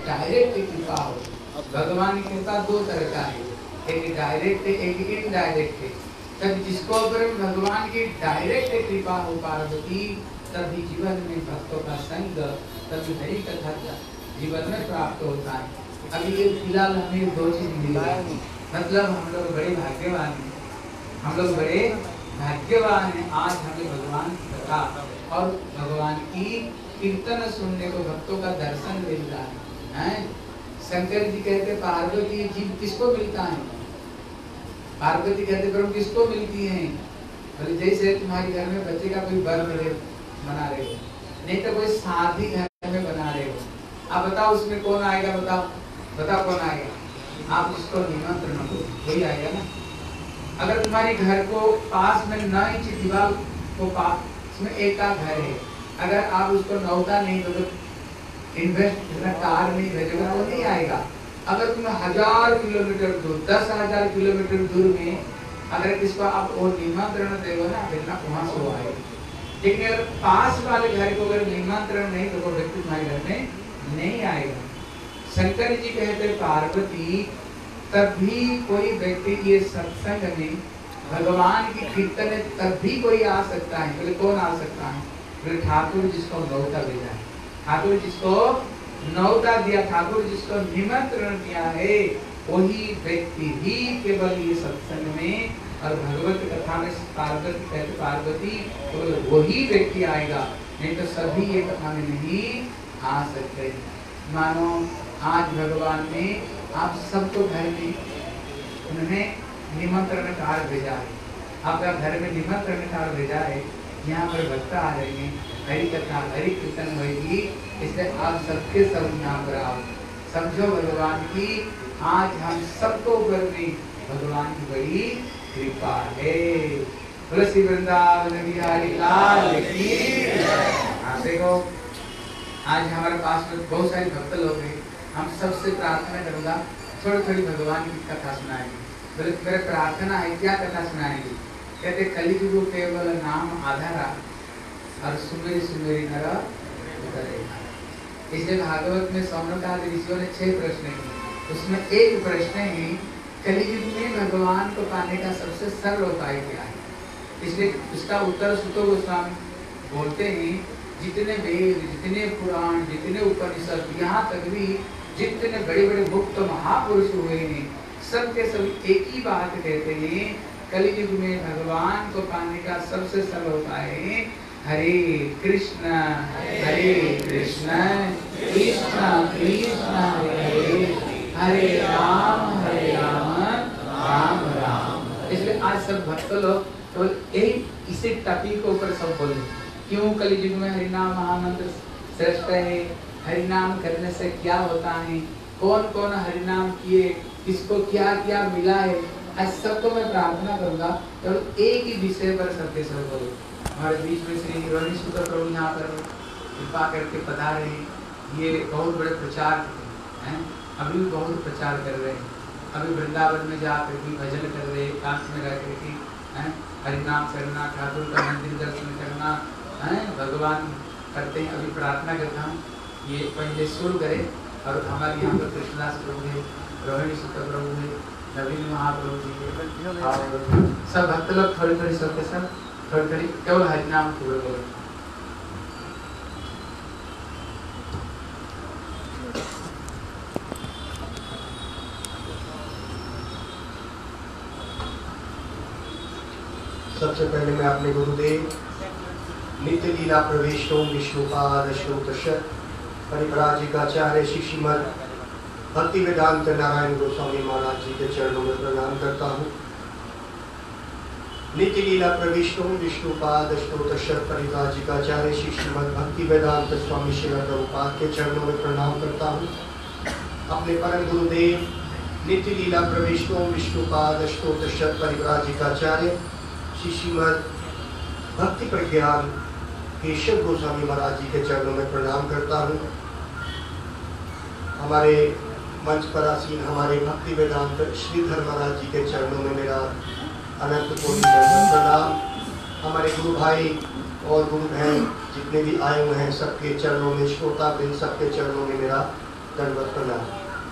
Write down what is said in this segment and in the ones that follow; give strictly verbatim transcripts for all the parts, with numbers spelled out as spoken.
Direct कृपा हो। भगवान की कृपा दो तरह का है, एक डायरेक्ट है, एक इनडायरेक्ट है। तब जिसको अगर भगवान की डायरेक्ट कृपा हो पार्वती, तभी जीवन में भक्तों का संग, तभी हरि कथा जीवन में प्राप्त होता है। अभी ये फिलहाल हमें दो चीज मिली है, मतलब हम लोग बड़े भाग्यवान हैं, हम लोग बड़े भाग्यवान हैं। आज हमें भगवान की कथा और भगवान की कीर्तन सुनने को, भक्तों का दर्शन मिल रहा है, हैं? शंकर जी कहते पार्वती जीव किसको मिलता है? पार्वती कहते प्रभु किसको मिलती है? बोले जैसे तुम्हारे घर में बच्चे का कोई बर्थडे मना रहे हो, नहीं तो कोई शादी घर में बना रहे हो, आप बताओ उसमें कौन आएगा? बताओ बताओ कौन आएगा? आप जिसको निमंत्रण दो वही आएगा ना। अगर तुम्हारे घर को पास में नौ इंच दीवार को पास में एक का घर है, अगर आप उसको नौता नहीं दोगे, इन्वेस्ट कार नहीं भेजोगे तो नहीं आएगा। अगर तुम हजार किलोमीटर दूर, दस हजार किलोमीटर दूर में अगर किसको आप और निमंत्रण देगा ना, फिर वहां से वो आएगा। लेकिन अगर पास वाले घर को अगर निमंत्रण नहीं दोगे, व्यक्ति तुम्हारे घर में नहीं आएगा। शंकर जी कहते पार्वती तभी कोई व्यक्ति ये सत्संग में भगवान की कीर्तन में तभी कोई आ सकता है। बोले कौन आ सकता है? बोले ठाकुर जिसको नौता भेजा है, ठाकुर जिसको नौता दिया, ठाकुर जिसको निमंत्रण दिया है, वही व्यक्ति ही केवल ये सत्संग में और भगवत कथा में पार्वती कहते पार्वती तो वही व्यक्ति आएगा, नहीं तो सभी ये कथा में नहीं आ सकते। मानो आज भगवान ने आप सबको घर में उन्होंने निमंत्रण कार्ड भेजा है, आपका घर में निमंत्रण कार्ड भेजा है, यहाँ पर भक्त आ रहे हैं, हरि कथा हरि कीर्तन होगी, इसलिए आप सबके सब यहाँ पर आओ। समझो भगवान की आज हम सबको ऊपर में भगवान की बड़ी कृपा है। तुलसी वृंदावन बिहारी लाल की। आप देखो आज हमारे पास में बहुत सारे भक्त लोग हैं, हम सबसे प्रार्थना करूंगा थोड़ी थोड़ी भगवान की कथा सुनाएंगे। बोले मेरे प्रार्थना है क्या कथा सुनाएंगे? कहते कलियुग केवल नाम आधारा और सुमेरी सुमेरी नर उतरेगा। इसलिए भागवत में सौनकादि ऋषियों ने छह प्रश्न किए, उसमें एक प्रश्न है कलियुग में भगवान को पाने का सबसे सरल उपाय क्या है? इसलिए उसका उत्तर सुत गोस्वामी बोलते हैं जितने वेद, जितने पुराण, जितने उपनिषद, यहाँ तक भी जितने बड़े बड़े मुक्त महापुरुष हुए हैं, सबके सब एक ही बात कहते हैं, कलियुग में भगवान को पाने का सबसे सरल उपाय है हरे कृष्ण हरे कृष्ण कृष्ण कृष्ण हरे हरे राम हरे राम राम राम। इसलिए आज सब भक्त लोग तो यही इसी टॉपिक के ऊपर सब बोले, क्यों कलियुग में हरिनाम महामंत्र श्रेष्ठ है, हरिनाम करने से क्या होता है, कौन कौन हरिनाम किए, किसको क्या क्या मिला है। आज सबको मैं प्रार्थना करूंगा तो एक ही विषय पर सबके सब बोलो। हमारे बीच में श्री रोहिणी सुत प्रभु यहाँ पर कृपा करके पधारे हैं, ये बहुत बड़े प्रचार हैं, अभी भी बहुत प्रचार कर रहे हैं। अभी वृंदावन में जाकर भी भजन कर रहे, कांच में रह करके हैं, हरिनाम करना, ठाकुर का मंदिर दर्शन करना है, भगवान करते हैं। अभी प्रार्थना करता हूँ ये पहले शुरू करें। और हमारे यहाँ पर कृष्णदास प्रभु है, रोहिणी सुत प्रभु है, नवीन महाप्रभु जी है, और सब भक्त लोग थोड़ी थोड़ी सबके सब थोड़ी थोड़ी केवल हरिनाम की बोलो। सबसे पहले मैं अपने गुरुदेव नित्य लीला प्रवेशों विष्णुपाद श्रोतश परिव्राजिकाचार्य श्री श्रीमद भक्ति वेदांत नारायण गोस्वामी महाराज जी के चरणों में प्रणाम करता हूँ। नित्य लीला प्रविष्टों विष्णुपाद श्रोतश परिव्राजिकाचार्य श्री श्रीमद भक्ति वेदांत स्वामी श्री प्रभुपाद के चरणों में प्रणाम करता हूँ। अपने परम गुरुदेव नित्य लीला प्रविष्टों विष्णुपाद श्रोतश परिव्राजिकाचार्य श्री श्रीमद भक्ति प्रज्ञान केशव गोस्वामी महाराज जी के चरणों में प्रणाम करता हूँ। हमारे मंच पर आसीन हमारे भक्ति वेदांत श्रीधर महाराज जी के चरणों में मेरा अनंत कोटि प्रणाम। हमारे गुरु भाई और गुरु बहन जितने भी आए हुए हैं सबके चरणों में, श्रोता वृंद सबके चरणों में मेरा दंडवत प्रणाम।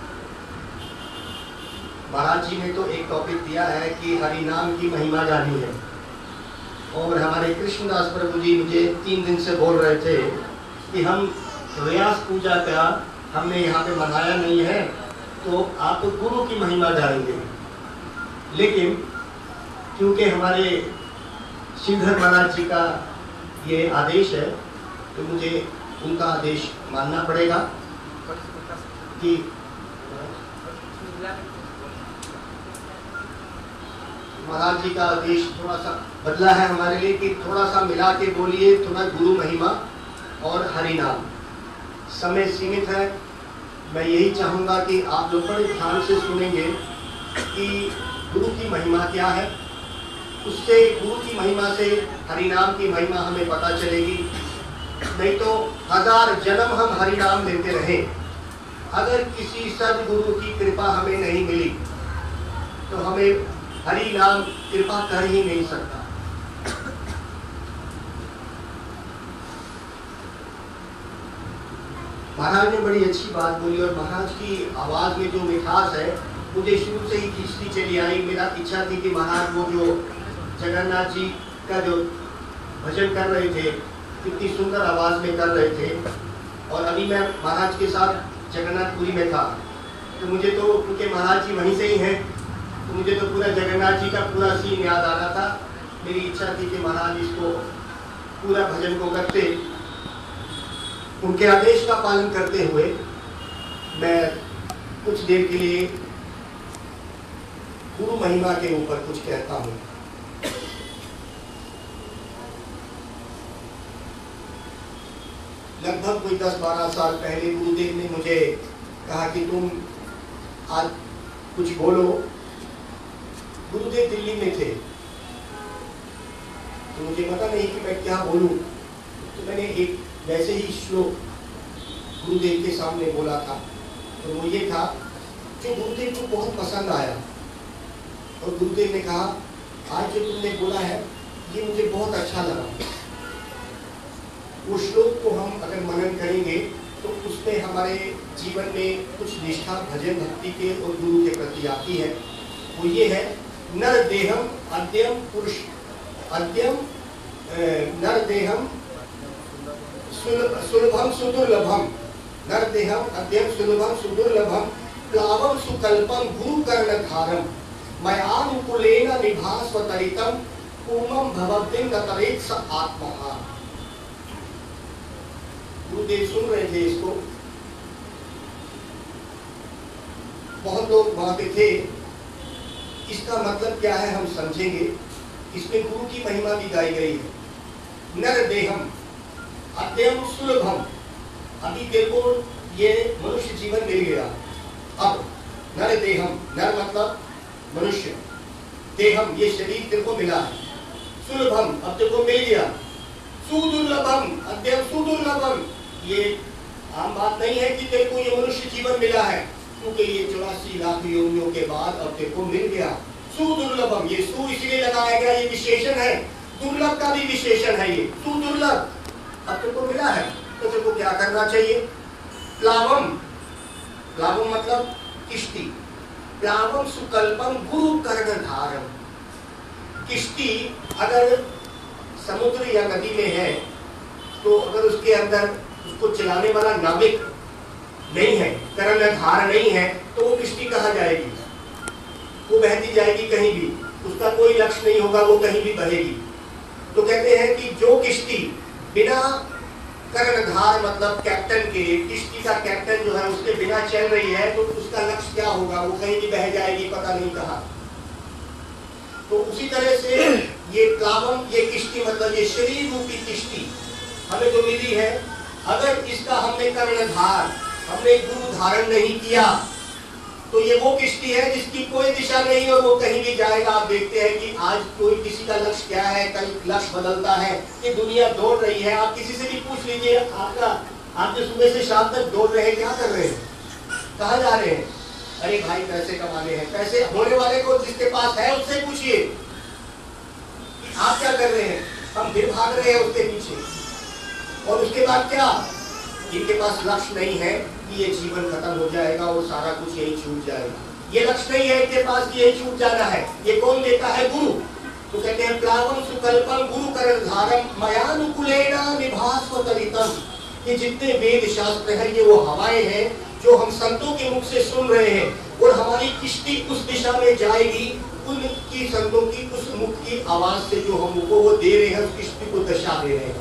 महाराज जी ने तो एक टॉपिक दिया है कि हरि नाम की महिमा जानी है, और हमारे कृष्णदास प्रभु जी मुझे तीन दिन से बोल रहे थे कि हम व्यास पूजा का हमने यहाँ पे मनाया नहीं है, तो आप तो गुरु की महिमा जानेंगे। लेकिन क्योंकि हमारे श्रीधर महाराज जी का ये आदेश है, तो मुझे उनका आदेश मानना पड़ेगा कि महाराज जी का आदेश थोड़ा सा बदला है हमारे लिए कि थोड़ा सा मिला के बोलिए, थोड़ा गुरु महिमा और हरि नाम। समय सीमित है, मैं यही चाहूँगा कि आप लोग बड़े ध्यान से सुनेंगे कि गुरु की महिमा क्या है। उससे गुरु की महिमा से हरि नाम की महिमा हमें पता चलेगी। नहीं तो हजार जन्म हम हरि नाम लेते रहे, अगर किसी सदगुरु की कृपा हमें नहीं मिली तो हमें हरि नाम कृपा कर ही नहीं सकता। महाराज ने बड़ी अच्छी बात बोली, और महाराज की आवाज में जो मिठास है मुझे शुरू से ही खींचती चली आई। मेरा इच्छा थी कि महाराज वो जो जगन्नाथ जी का जो भजन कर रहे थे, कितनी सुंदर आवाज में कर रहे थे, और अभी मैं महाराज के साथ जगन्नाथपुरी में था, तो मुझे तो क्योंकि महाराज जी वहीं से ही हैं, तो मुझे तो पूरा जगन्नाथ जी का पूरा सीन याद आ रहा था। मेरी इच्छा थी कि महाराज इसको पूरा भजन को करते, उनके आदेश का पालन करते हुए मैं कुछ देर के लिए गुरु महिमा के ऊपर कुछ कहता हूँ। लगभग कोई दस बारह साल पहले गुरुदेव ने मुझे कहा कि तुम आज कुछ बोलो। गुरुदेव दिल्ली में थे, तो मुझे पता नहीं कि मैं क्या बोलूं, तो मैंने एक वैसे ही श्लोक गुरुदेव के सामने बोला था, तो वो ये था जो गुरुदेव को बहुत पसंद आया, और गुरुदेव ने कहा आज जो तुमने बोला है ये मुझे बहुत अच्छा लगा। वो श्लोक को हम अगर मनन करेंगे तो उसमें हमारे जीवन में कुछ निष्ठा भजन भक्ति के और गुरु के प्रति आती है। वो ये है, नर देहम अद्यम पुरुष अद्यम नर देहम सुलभम सुदुर्लभम नर देहम अद्यम सुलभम सुदुर्लभम प्लावम सुकल्पम गुरु कर्णधारम मयानुकूलेन निभास्वतरितम पूमम भवद्दिन गतरेत स आत्महा। गुरुदेव सुन रहे थे इसको, बहुत लोग वहां पे थे। इसका मतलब क्या है हम समझेंगे। इसमें गुरु की महिमा भी गाई गई है। नर देहम अत्यंत सुलभम, अभी तेरे को ये मनुष्य जीवन मिल गया। अब नर देहम, नर मतलब मनुष्य, देहम ये शरीर तेरे को मिला है। सुलभम अब तेरे को मिल गया। सुदुर्लभम अत्यंत सुदुर्लभम, ये आम बात नहीं है कि तेरे को ये मनुष्य जीवन मिला है, क्योंकि ये चौरासी लाख योनियों के बाद अब तेरे को मिल गया। सुदुर्लभम, ये सु इसलिए लगाया गया, ये विशेषण है। दुर्लभ का भी विशेषण है ये। सुदुर्लभ अब तेरे को मिला है, तो तेरे को क्या करना चाहिए। प्लावम, प्लावम मतलब किश्ती। प्लावम सुकल्पम गुरु कर्णधारम, किश्ती अगर समुद्र या नदी में है तो अगर उसके अंदर उसको चलाने वाला नाविक नहीं है, कर्णधार नहीं है, तो वो किश्ती कहाँ जाएगी। वो बहती जाएगी कहीं भी, उसका कोई लक्ष्य नहीं होगा, वो कहीं भी बहेगी। तो कहते हैं कि जो किश्ती बिना कर्णधार मतलब कैप्टन के, किश्ती का कैप्टन जो है उसके बिना चल रही है, तो उसका लक्ष्य क्या होगा, वो कहीं भी बह जाएगी, पता नहीं कहाँ। तो उसी तरह से ये प्लावम, ये किश्ती मतलब ये शरीर रूपी किश्ती हमें जो मिली है, अगर इसका हमने कर्णधार, हमने गुरु धारण नहीं किया, तो ये वो किश्ती है जिसकी कोई दिशा नहीं और वो कहीं भी जाएगा। आप देखते हैं कि आज कोई किसी का लक्ष्य क्या है, कल लक्ष्य बदलता है, कि दुनिया दौड़ रही है। आप किसी से भी पूछ लीजिए, आपका आप जो सुबह से शाम तक दौड़ रहे हैं, क्या कर रहे हैं, कहाँ जा रहे हैं। अरे भाई पैसे कमाने हैं, पैसे होने वाले को जिसके पास है उससे पूछिए आप क्या कर रहे हैं। हम फिर भाग रहे हैं उसके पीछे, और उसके बाद क्या, जिनके पास लक्ष्य नहीं है कि ये जीवन खत्म हो जाएगा और सारा कुछ यही छूट जाएगा। ये लक्ष्य नहीं है इनके पास कि यही छूट जाना है। ये कौन देता है? गुरु। तो कहते हैं प्लावम सुकल्पम गुरु करधारम मयानुकुलेना निभास्वतरितम। ये जितने वेद शास्त्र हैं ये वो हवाएं हैं जो हम संतों के मुख से सुन रहे हैं, और हमारी किश्ती उस दिशा में जाएगी उनकी संतों की उस मुख की आवाज से जो हम उनको वो दे रहे हैं, उस किश्ती को दशा दे रहे हैं।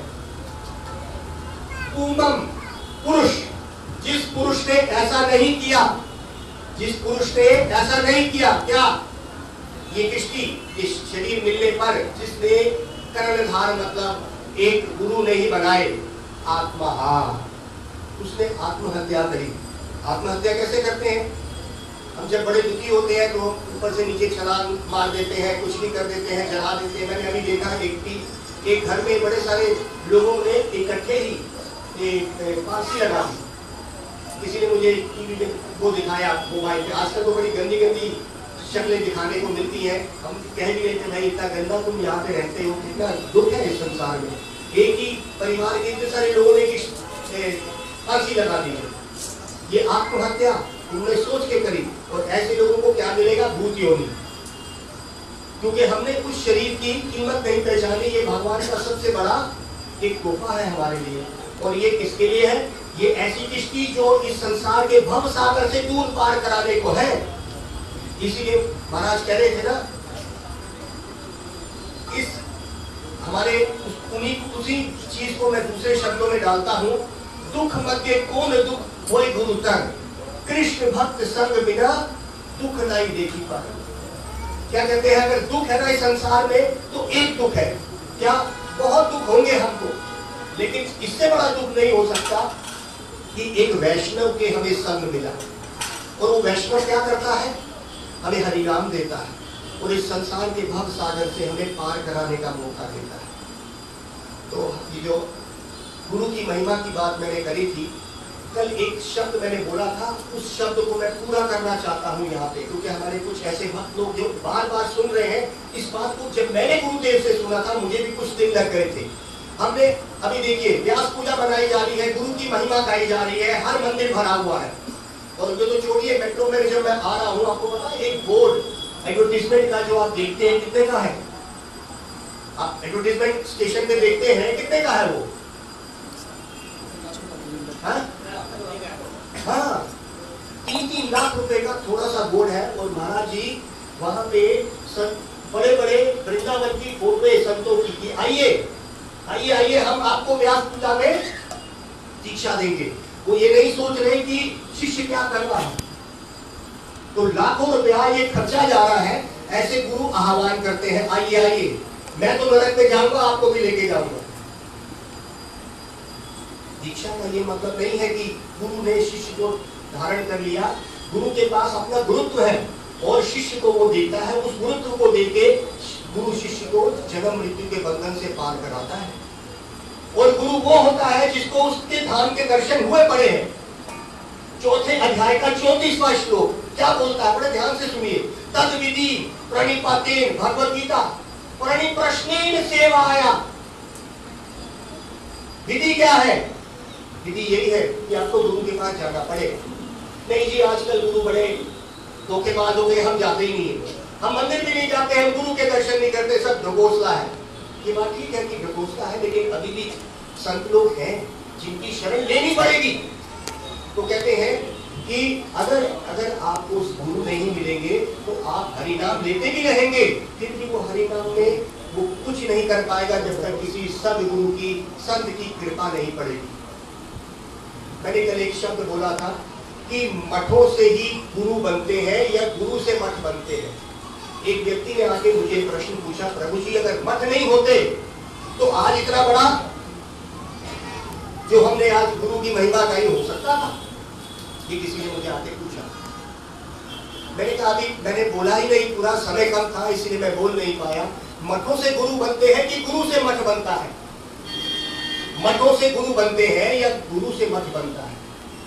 पूमम पुरुष, जिस पुरुष ने ऐसा नहीं किया, जिस पुरुष ने ऐसा नहीं किया, क्या ये किश्ती इस शरीर मिलने पर जिसने कर्णधार मतलब एक गुरु नहीं बनाए आत्मा, उसने आत्महत्या करी। आत्महत्या कैसे करते हैं? हम जब बड़े दुखी होते हैं तो ऊपर से नीचे छलांग मार देते हैं, कुछ भी कर देते हैं, जला देते हैं। मैंने अभी देखा एक एक घर में बड़े सारे लोगों ने इकट्ठे ही एक फांसी लगा दी। किसी ने मुझे टीवी में वो दिखाया, मोबाइल पे। आजकल तो बड़ी गंदी गंदी शक्लें दिखाने को मिलती है। हम कह भी रहे थे भाई इतना गंदा तुम यहाँ पे रहते हो, कितना दुख है इस संसार में। एक ही परिवार के इतने सारे लोगों ने फांसी लगा दी है। ये आत्महत्या उन्होंने सोच के करी, और ऐसे लोगों को क्या मिलेगा? भूत योनि। क्योंकि हमने उस शरीर की कीमत नहीं पहचानी। ये भगवान का सबसे बड़ा एक तोहफा है हमारे लिए। और ये किसके लिए है? ये ऐसी किश्ती जो इस संसार के भव सागर से दूर पार कराने को है। इसीलिए महाराज कह रहे थे ना, इस हमारे उन्हीं उसी चीज को मैं दूसरे शब्दों में डालता हूं। दुख मध्य कौन दुख होय गुरु तर, कृष्ण भक्त संग बिना दुख नहीं देखी पर। क्या कहते हैं? अगर दुख है ना इस संसार में तो एक दुख है। क्या? बहुत दुख होंगे हमको, लेकिन इससे बड़ा दुख नहीं हो सकता कि एक वैष्णव के हमें संग मिला। और वो वैष्णव क्या करता है? हमें हरिनाम देता है, और इस संसार के भव सागर से हमें पार कराने का मौका देता है। तो ये जो गुरु की महिमा की बात मैंने करी थी, कल एक शब्द मैंने बोला था, उस शब्द को मैं पूरा करना चाहता हूँ यहाँ पे, क्योंकि हमारे कुछ ऐसे भक्त लोग जो बार बार सुन रहे हैं इस बात को। जब मैंने गुरुदेव से सुना था मुझे भी कुछ दिन लग गए थे। हमने अभी देखिए व्यास पूजा बनाई जा रही है, गुरु की महिमा गाई जा रही है, हर मंदिर भरा हुआ है। और जो तो छोड़िए, मेट्रो में जब मैं आ रहा हूँ, आपको पता है एक बोर्ड एडवर्टीजमेंट का जो आप देखते हैं कितने का है? आप एडवर्टीजमेंट स्टेशन पे देखते हैं कितने का है वो? हाँ हाँ तीन तीन लाख रुपए का थोड़ा सा बोर्ड है। और महाराज जी वहां पे बड़े बड़े वृंदावन की फोटो संतों की, आइए आइए आइए हम आपको व्यास पूजा में दीक्षा देंगे। वो ये नहीं सोच रहे कि शिष्य क्या कर रहा है। तो लाखों रुपया ये खर्चा जा रहा है। ऐसे गुरु आह्वान करते हैं, आइए आइए, मैं तो नरक में जाऊंगा, आपको भी लेके जाऊंगा। दीक्षा का ये मतलब नहीं है कि गुरु ने शिष्य को धारण कर लिया। गुरु के पास अपना गुरुत्व है और शिष्य को वो देता है। उस गुरुत्व को देके गुरु शिष्य को जन्म मृत्यु के बंधन से पार कराता है। और गुरु वो होता है जिसको उसके धाम के दर्शन हुए पड़े हैं। चौथे अध्याय का चौंतीसवां श्लोक क्या बोलता है? बड़े ध्यान से सुनिए। तद विधि प्रणिपातेन भगवद गीता प्रणिप्रश्नेन सेवाया। विधि क्या है? विधि यही है कि आपको गुरु के पास जाना पड़ेगा। नहीं जी आजकल गुरु बड़े धोखेबाज हो गए, हम जाते ही नहीं है, हम मंदिर भी नहीं जाते, हम गुरु के दर्शन नहीं करते, सब ढकोसला है। ये बात ठीक है कि ढकोसला है, लेकिन अभी भी संत लोग हैं जिनकी शरण लेनी पड़ेगी। तो कहते हैं कि अगर अगर आपको उस गुरु नहीं मिलेंगे तो आप हरिनाम लेते भी रहेंगे, फिर भी वो हरिनाम में वो कुछ नहीं कर पाएगा जब तक किसी सदगुरु की संत की कृपा नहीं पड़ेगी। मैंने कल एक शब्द बोला था कि मठों से ही गुरु बनते हैं या गुरु से मठ बनते हैं। एक व्यक्ति ने आके मुझे प्रश्न पूछा, प्रभु जी अगर मठ नहीं होते तो आज इतना बड़ा जो हमने आज गुरु की महिमा गाई हो सकता था? ये किसी ने मुझे आके पूछा। मैंने कहा अभी मैंने बोला ही नहीं, पूरा समय कम था इसलिए मैं बोल नहीं पाया। मठों से गुरु बनते हैं कि गुरु से मठ बनता है? मठों से गुरु बनते हैं या गुरु से मठ बनता है?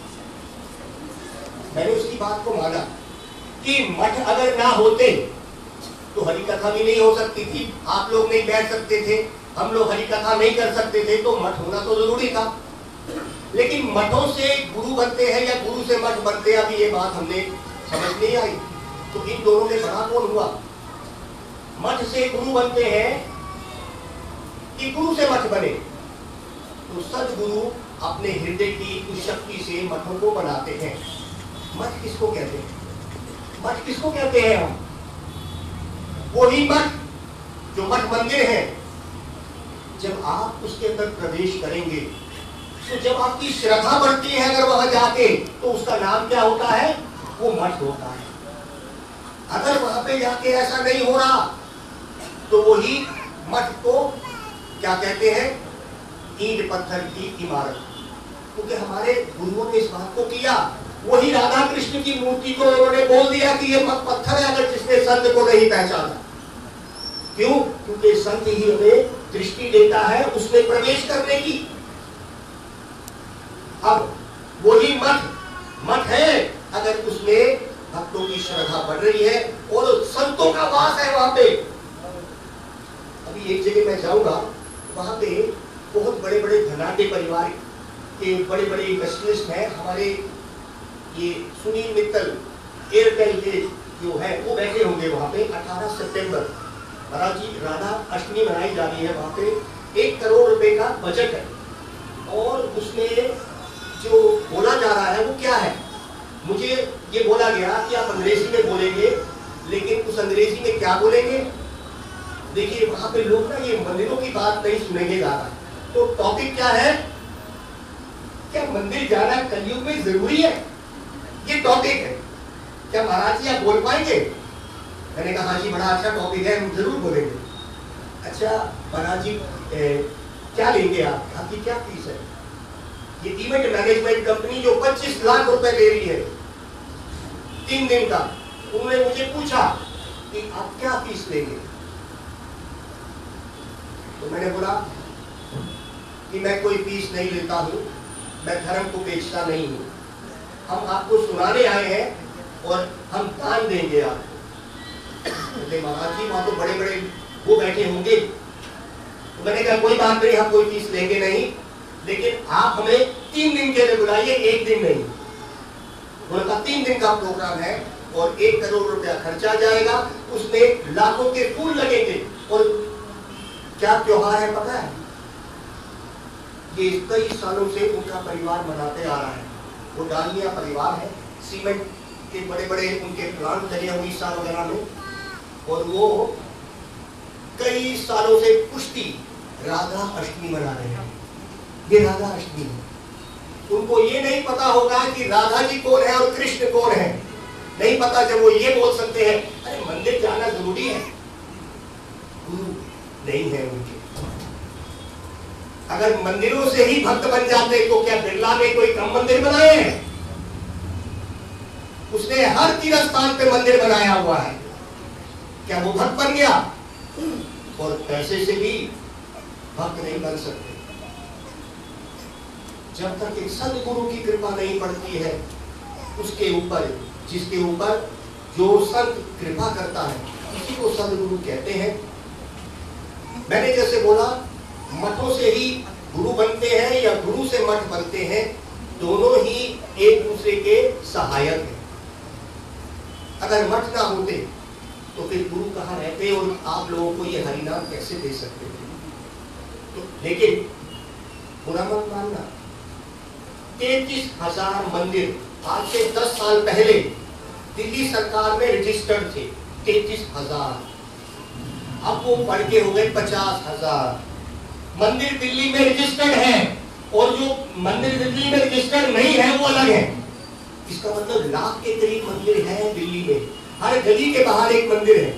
मैंने उसकी बात को माना कि मठ अगर ना होते तो हरि कथा भी नहीं हो सकती थी, आप लोग नहीं बैठ सकते थे, हम लोग हरि कथा नहीं कर सकते थे, तो मठ होना तो जरूरी था। लेकिन मठों से गुरु बनते हैं या गुरु से मठ बनते हैं, अभी ये बात हमने समझ नहीं आई। तो इन दोनों में बड़ा कौन हुआ? मठ से गुरु बनते हैं कि गुरु से मठ बने? तो सदगुरु अपने हृदय की उस शक्ति से मठों को बनाते हैं। मठ किसको कहते हैं? मठ किसको कहते हैं हम? वही मठ जो मठ मंदिर है। जब आप उसके अंदर प्रवेश करेंगे तो जब आपकी श्रद्धा बढ़ती है अगर वहां जाके, तो उसका नाम क्या होता है? वो मठ होता है। अगर वहां पे जाके ऐसा नहीं हो रहा तो वही मठ को क्या कहते हैं? ईंट पत्थर की इमारत। क्योंकि हमारे गुरुओं ने इस बात को किया। वही राधा कृष्ण की मूर्ति को उन्होंने बोल दिया कि ये मत पत्थर है अगर जिसने संत को नहीं पहचाना। क्यों? क्योंकि संत ही हमें दृष्टि देता है उसमें प्रवेश करने की। अब वही मठ मठ है अगर उसमें भक्तों की श्रद्धा बढ़ रही है और संतों का वास है वहां पे। अभी एक जगह मैं जाऊंगा, वहां पे बहुत बड़े बड़े धनाढ्य परिवार के बड़े बड़े इंडस्ट्रियलिस्ट हैं। हमारे ये सुनील मित्तल एयरटेल के जो है वो बैठे होंगे वहां पे। अठारह सितंबर महाराज जी राधा अष्टमी मनाई जा रही है। वहां पे एक करोड़ रुपए का बजट है और उसमें जो बोला जा रहा है वो क्या है? मुझे ये बोला गया कि आप अंग्रेजी में बोलेंगे, लेकिन उस अंग्रेजी में क्या बोलेंगे? देखिए वहां पे लोग ना ये मंदिरों की बात नहीं सुनेंगे ज्यादा। तो टॉपिक क्या है? क्या मंदिर जाना कलयुग में जरूरी है? ये टॉपिक है। क्या महाराज जी आप बोल पाएंगे? मैंने कहा हाँ जी बड़ा अच्छा टॉपिक है, हम जरूर बोलेंगे। अच्छा महाराज जी ए, क्या लेंगे आप? आपकी क्या फीस है? ये इवेंट मैनेजमेंट कंपनी जो पच्चीस लाख रुपए ले रही है तीन दिन का, उन्होंने मुझे पूछा कि आप क्या फीस लेंगे? तो मैंने बोला कि मैं कोई फीस नहीं लेता हूं, मैं धर्म को बेचता नहीं हूं। हम आपको सुनाने आए हैं और हम दान देंगे आपको। बोले महाराज जी वहां तो बड़े बड़े वो बैठे होंगे। तो मैंने कहा कोई बात नहीं, हम कोई फीस लेंगे नहीं, लेकिन आप हमें तीन दिन के लिए बुलाइए, एक दिन नहीं। उनका तीन दिन का प्रोग्राम है और एक करोड़ रुपया खर्चा जाएगा, उसमें लाखों के फूल लगेंगे। और क्या त्योहार है पता है? ये कई सालों से उनका परिवार मनाते आ रहा है। वो डालमिया परिवार है, सीमेंट के बड़े बड़े उनके प्लांट लगे उड़ीसा वगैरह में, और वो कई सालों से कुश्ती राधा अष्टमी मना रहे हैं। ये राधा अष्टमी है। उनको ये नहीं पता होगा कि राधा जी कौन है और कृष्ण कौन है, नहीं पता। जब वो ये बोल सकते हैं अरे मंदिर जाना जरूरी है, गुरु नहीं है उनके। अगर मंदिरों से ही भक्त बन जाते तो क्या बिरला ने कोई कम मंदिर बनाए हैं? उसने हर तीर्थ स्थान पे मंदिर बनाया हुआ है। क्या वो भक्त बन गया? और पैसे से भी भक्त नहीं बन सकते। जब तक एक सदगुरु की कृपा नहीं पड़ती है उसके ऊपर, जिसके ऊपर जो संत कृपा करता है उसी को सदगुरु कहते हैं। मैंने जैसे बोला मठों से ही गुरु बनते हैं या गुरु से मठ बनते हैं, दोनों ही एक दूसरे के सहायक हैं। अगर मठ ना होते तो फिर गुरु कहाँ रहते और आप लोगों को ये हरिनाम कैसे दे सकते थे? तो लेकिन बुरा मत मानना, तैतीस हजार मंदिर आज से दस साल पहले दिल्ली सरकार में रजिस्टर्ड थे, तैतीस हजार। अब वो बढ़ के हो गए पचास हजार। मंदिर दिल्ली में रजिस्टर्ड है और जो मंदिर दिल्ली में रजिस्टर्ड नहीं है वो अलग है। इसका मतलब लाख के करीब मंदिर है दिल्ली में, हर गली के बाहर एक मंदिर है।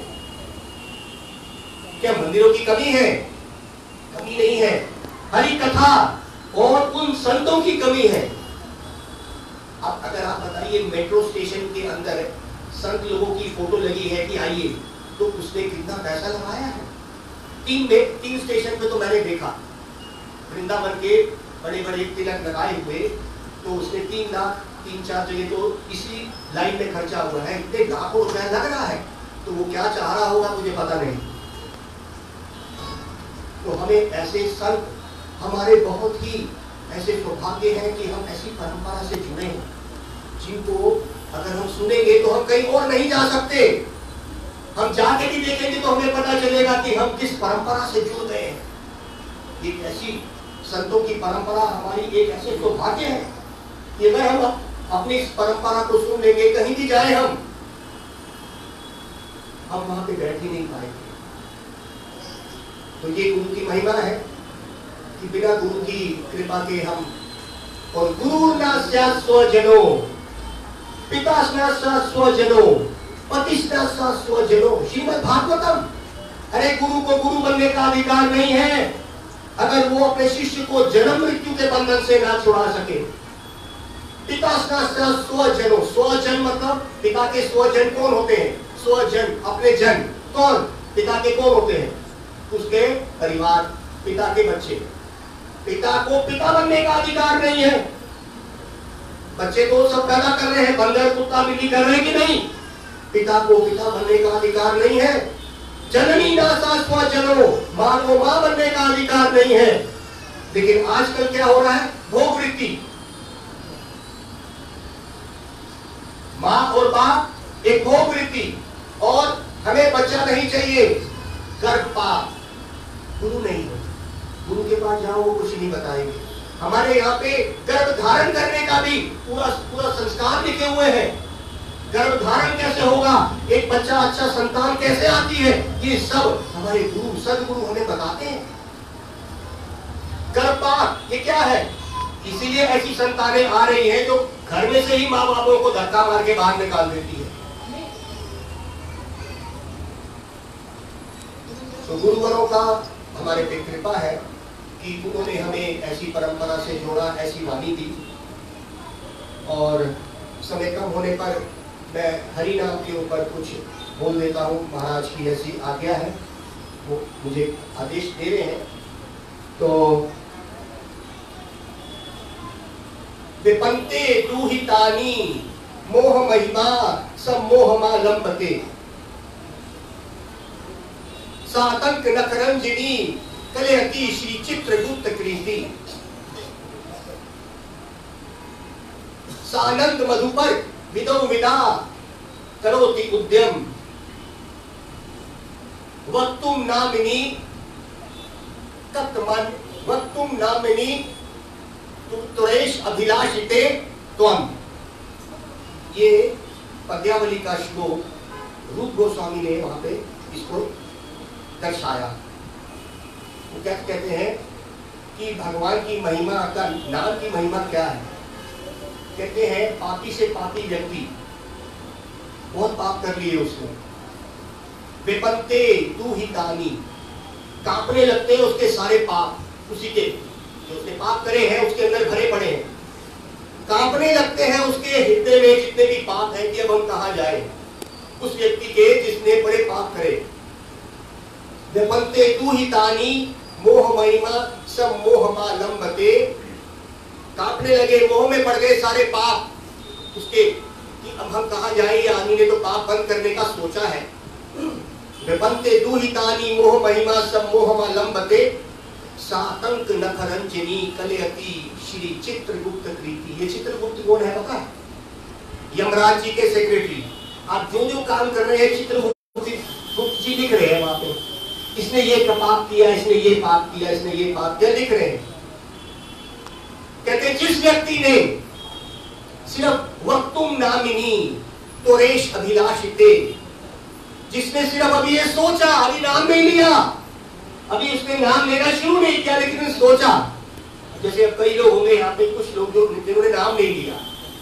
क्या मंदिरों की कमी है? कमी नहीं है। हरि कथा और उन संतों की कमी है। अब अगर आप बताइए मेट्रो स्टेशन के अंदर संत लोगों की फोटो लगी है कि आइए, तो उसने कितना पैसा लगाया है? तीन में तीन स्टेशन पे तो मैंने देखा, वृंदावन के बड़े बड़े तिलक लगाए हुए, तो उसने तीन लाख तीन चार जगह तो इसी लाइन में खर्चा हुआ है। इतने लाखों रुपया लग रहा है, तो वो क्या चाह रहा होगा मुझे पता नहीं। तो हमें ऐसे संत हमारे बहुत ही ऐसे सौभाग्य है कि हम ऐसी परंपरा से जुड़े हैं जिनको अगर हम सुनेंगे तो हम कहीं और नहीं जा सकते। हम जाके भी देखेंगे तो हमें पता चलेगा कि हम किस परंपरा से जुड़ गए हैं। एक ऐसी संतों की परंपरा हमारी एक ऐसे सौभाग्य है कि अगर हम अपनी इस परंपरा को सुन लेंगे, कहीं भी जाए हम हम वहां पे बैठ ही नहीं पाएंगे। तो ये गुरु की महिमा है कि बिना गुरु की कृपा के हम, और गुरु न स्यात् स्वजनो, पिता न स्यात् स्वजनो, पतिष्ठा स्यात् स्वजनो। श्रीमद् भागवतम। अरे गुरु को गुरु बनने का अधिकार नहीं है अगर वो अपने शिष्य को जन्म मृत्यु के बंधन से ना छुड़ा सके। पिता न स्यात् स्वजनो, स्वजन मतलब पिता के स्वजन कौन होते हैं? स्वजन अपने जन। कौन? पिता के कौन होते हैं? उसके परिवार, पिता के बच्चे। पिता को पिता बनने का अधिकार नहीं है। बच्चे तो सब पैदा कर रहे हैं, बंदर कुत्ता बिल्ली कर रहे हैं कि नहीं? पिता को पिता बनने का अधिकार नहीं है। जननी नासा स्वजनो, मां को मां बनने का अधिकार नहीं है। लेकिन आजकल क्या हो रहा है? भोग वृत्ति। मां और बाप एक भोग वृत्ति, और हमें बच्चा नहीं चाहिए, गर्भपात। गुरु नहीं हो, गुरु के पास जाओ वो कुछ नहीं बताएंगे। हमारे यहाँ पे गर्भ धारण करने का भी पूरा पूरा संस्कार लिखे हुए हैं। गर्भ धारण कैसे होगा, एक बच्चा अच्छा संतान कैसे आती है, ये सब हमारे गुरु सदगुरु हमें बताते हैं। गर्भपात ये क्या है? इसीलिए ऐसी संतानें आ रही हैं जो घर में से ही माँ बापों को धक्का मार के बाहर निकाल देती है। तो गुरुवरों का हमारे पे कृपा है कि उन्होंने हमें ऐसी परंपरा से जोड़ा, ऐसी वाणी दी। और समय कम होने पर मैं हरि नाम के ऊपर कुछ बोल देता हूँ। महाराज की ऐसी आज्ञा है, वो मुझे आदेश दे रहे हैं। तो विपंते दुहितानी मोह महिमा सम्मोहमा लंबते, सातंक नखरंजिनी कलयति श्री चित्रगुप्त कृति, सानंद मधुपर विदो विदा करोति उद्यम, वक्तुम नामिनी कत्मन वक्तुम नामिनी तुरेश अभिलाषिते त्वम। ये पद्यावली का श्लोक रूप गोस्वामी ने वहां पे इसको दर्शाया। वो क्या कहते हैं कि भगवान की महिमा का, नाम की महिमा क्या है? कहते हैं पापी से पापी व्यक्ति, बहुत पाप कर लिए उसने, विपत्ते दुहितानी, कांपने लगते हैं उसके सारे पाप, उसी के जो उसने पाप करे हैं उसके अंदर भरे पड़े हैं, कांपने लगते हैं उसके हृदय में जितने भी पाप हैं कि अब हम कहां जाए, उस व्यक्ति के जिसने बड़े पाप करे। विपत्ते दुहितानी मोह महिमा सब मोहमा लंबते, कांपने लगे, मोह में पड़ गए सारे पाप उसके कि अब हम कहां जाए। ये आदमी ने तो पाप बंद करने का सोचा है। विपत्ते दुहितानी मोह महिमा सब मोहमा लंबते, सातंक नखरंजनी कलयति श्री चित्रगुप्त कृति। ये चित्रगुप्त कौन है पता है? यमराज जी के सेक्रेटरी। आप जो जो काम कर रहे हैं चित्रगुप्त जी लिख रहे हैं वहां पे, इसने ये पाप किया, इसने ये पाप किया, इसने ये पाप किया, लिख रहे हैं। कहते जिस व्यक्ति ने सिर्फ वक्तुम नामिनी तुरेश अभिलाषिते, जिसने सिर्फ अभी ये सोचा, अभी नाम नहीं लिया, अभी उसने नाम लेना शुरू नहीं किया, लेकिन सोचा। जैसे अब कई लोग होंगे यहाँ पे, कुछ लोग जो जिन्होंने नाम नहीं लिया,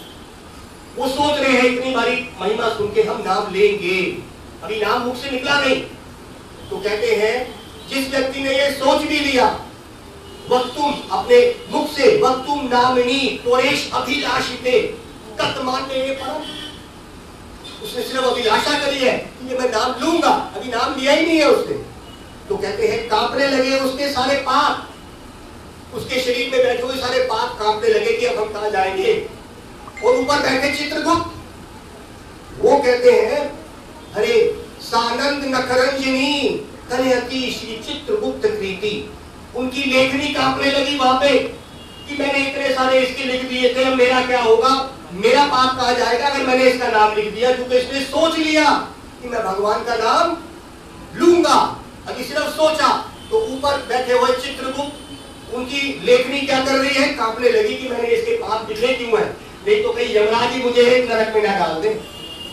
वो सोच रहे हैं इतनी बारी महिमा सुन के हम नाम लेंगे, अभी नाम मुख से निकला नहीं। तो कहते हैं जिस व्यक्ति ने ये सोच भी लिया, वक्तुम अपने मुख से, वक्तुम नामिनी त्वरेश अभिलाषिते, कत्मान में ये परम, उसने सिर्फ अभिलाषा करी है कि मैं नाम लूंगा, अभी नाम लिया ही नहीं है उसने। तो कहते हैं कांपने लगे उसके सारे पाप, उसके शरीर में बैठे हुए सारे पाप कांपने लगे कि अब हम कहां जाएंगे। और ऊपर बैठे चित्रगुप्त, वो कहते हैं अरे सानंद नखरंजनी कलयति श्री चित्रगुप्त कृति। उनकी लेखनी कांपने लगी वहां पे कि मैंने इतने सारे इसके लिख दिए थे, मेरा क्या होगा, मेरा पाप कहा जाएगा अगर मैंने इसका नाम लिख दिया, क्योंकि इसने सोच लिया कि मैं भगवान का नाम लूंगा। अभी सिर्फ सोचा तो ऊपर बैठे हुए चित्रगुप्त उनकी लेखनी क्या कर रही है, कांपने लगी कि मैंने इसके पाप लिखने क्यों है, नहीं तो कहीं यमराज ही मुझे नरक में ना डाल दे।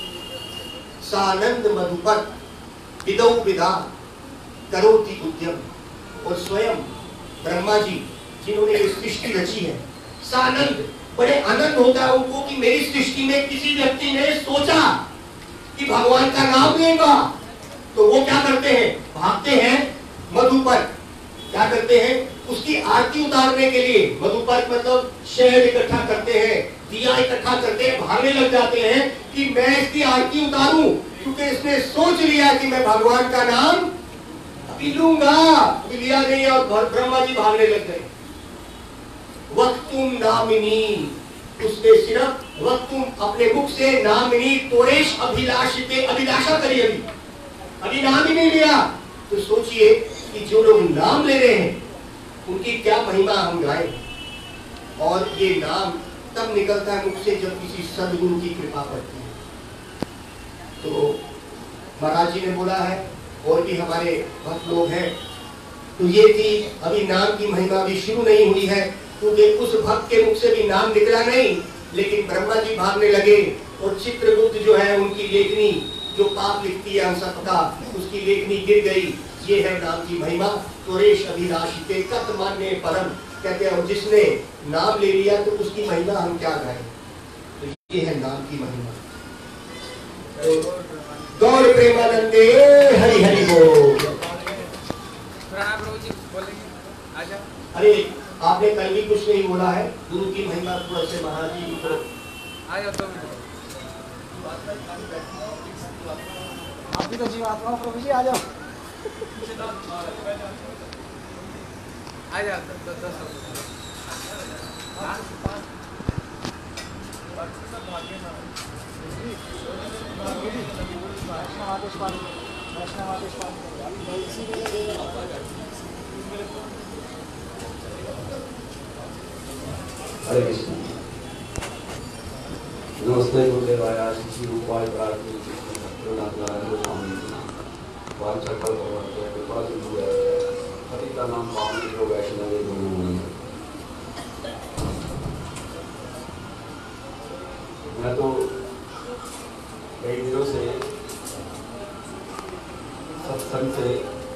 सानंद मधुपर विदौ विदा करोति उद्यम, और स्वयं ब्रह्मा जी जिन्होंने ये सृष्टि रची है, सानंद बड़े आनंद होता है उनको कि मेरी सृष्टि में किसी व्यक्ति ने सोचा कि भगवान का नाम लेगा, तो वो क्या करते हैं, भागते हैं मधु पर, क्या करते हैं, उसकी आरती उतारने के लिए, मधु पर मतलब शहद इकट्ठा करते हैं, दिया इकट्ठा करते हैं, भागने लग जाते हैं कि मैं इसकी आरती उतारूं, क्योंकि इसने सोच लिया कि मैं भगवान का नाम अभी लूंगा, अभी लिया नहीं, और ब्रह्मा जी भागने लग गए। वक्तुम नामिनी, उसने सिर्फ वक्तुम अपने मुख से नामिनी तोरेश अभिलाषिते, अभिलाषा करी, अभी अभी नाम ही नहीं लिया, तो सोचिए कि जो लोग नाम ले रहे हैं उनकी क्या महिमा हम गाएं। और ये नाम तब निकलता है मुख से जब किसी सद्गुरु की कृपा पड़ती है। तो महाराज जी ने बोला है, और भी हमारे भक्त लोग हैं, तो ये थी अभी नाम की महिमा अभी शुरू नहीं हुई है, क्योंकि उस भक्त के मुख से भी नाम निकला नहीं, लेकिन ब्रह्मा जी भागने लगे, और चित्रगुप्त जो है उनकी लेखनी जो पाप लिखती है हम सबका, उसकी लेखनी गिर गई। ये है नाम की महिमा। तोरेश अभिलाषिते कत मान्य परम, कहते हैं जिसने नाम ले लिया तो उसकी महिमा हम क्या गाएं। तो ये है नाम की महिमा। तो गौर प्रेमानंदे हरि हरि बोल। अरे आपने कल भी कुछ नहीं बोला है, गुरु की महिमा थोड़ा से महाराज जी को आप भी तो जीवात्मा प्रभु जी, आ जाओ आ जाओ दस दस वैष्णव आदेश पालन, वैष्णव आदेश हरे कृष्ण। नमस्ते गुरुदेवाय, श्री रूपाय प्रार्थना स्वामी वाचकल कृपा सिंधु हरि का नाम पावन जो वैष्णव गुरु। मैं तो कई दिनों से सत्संग से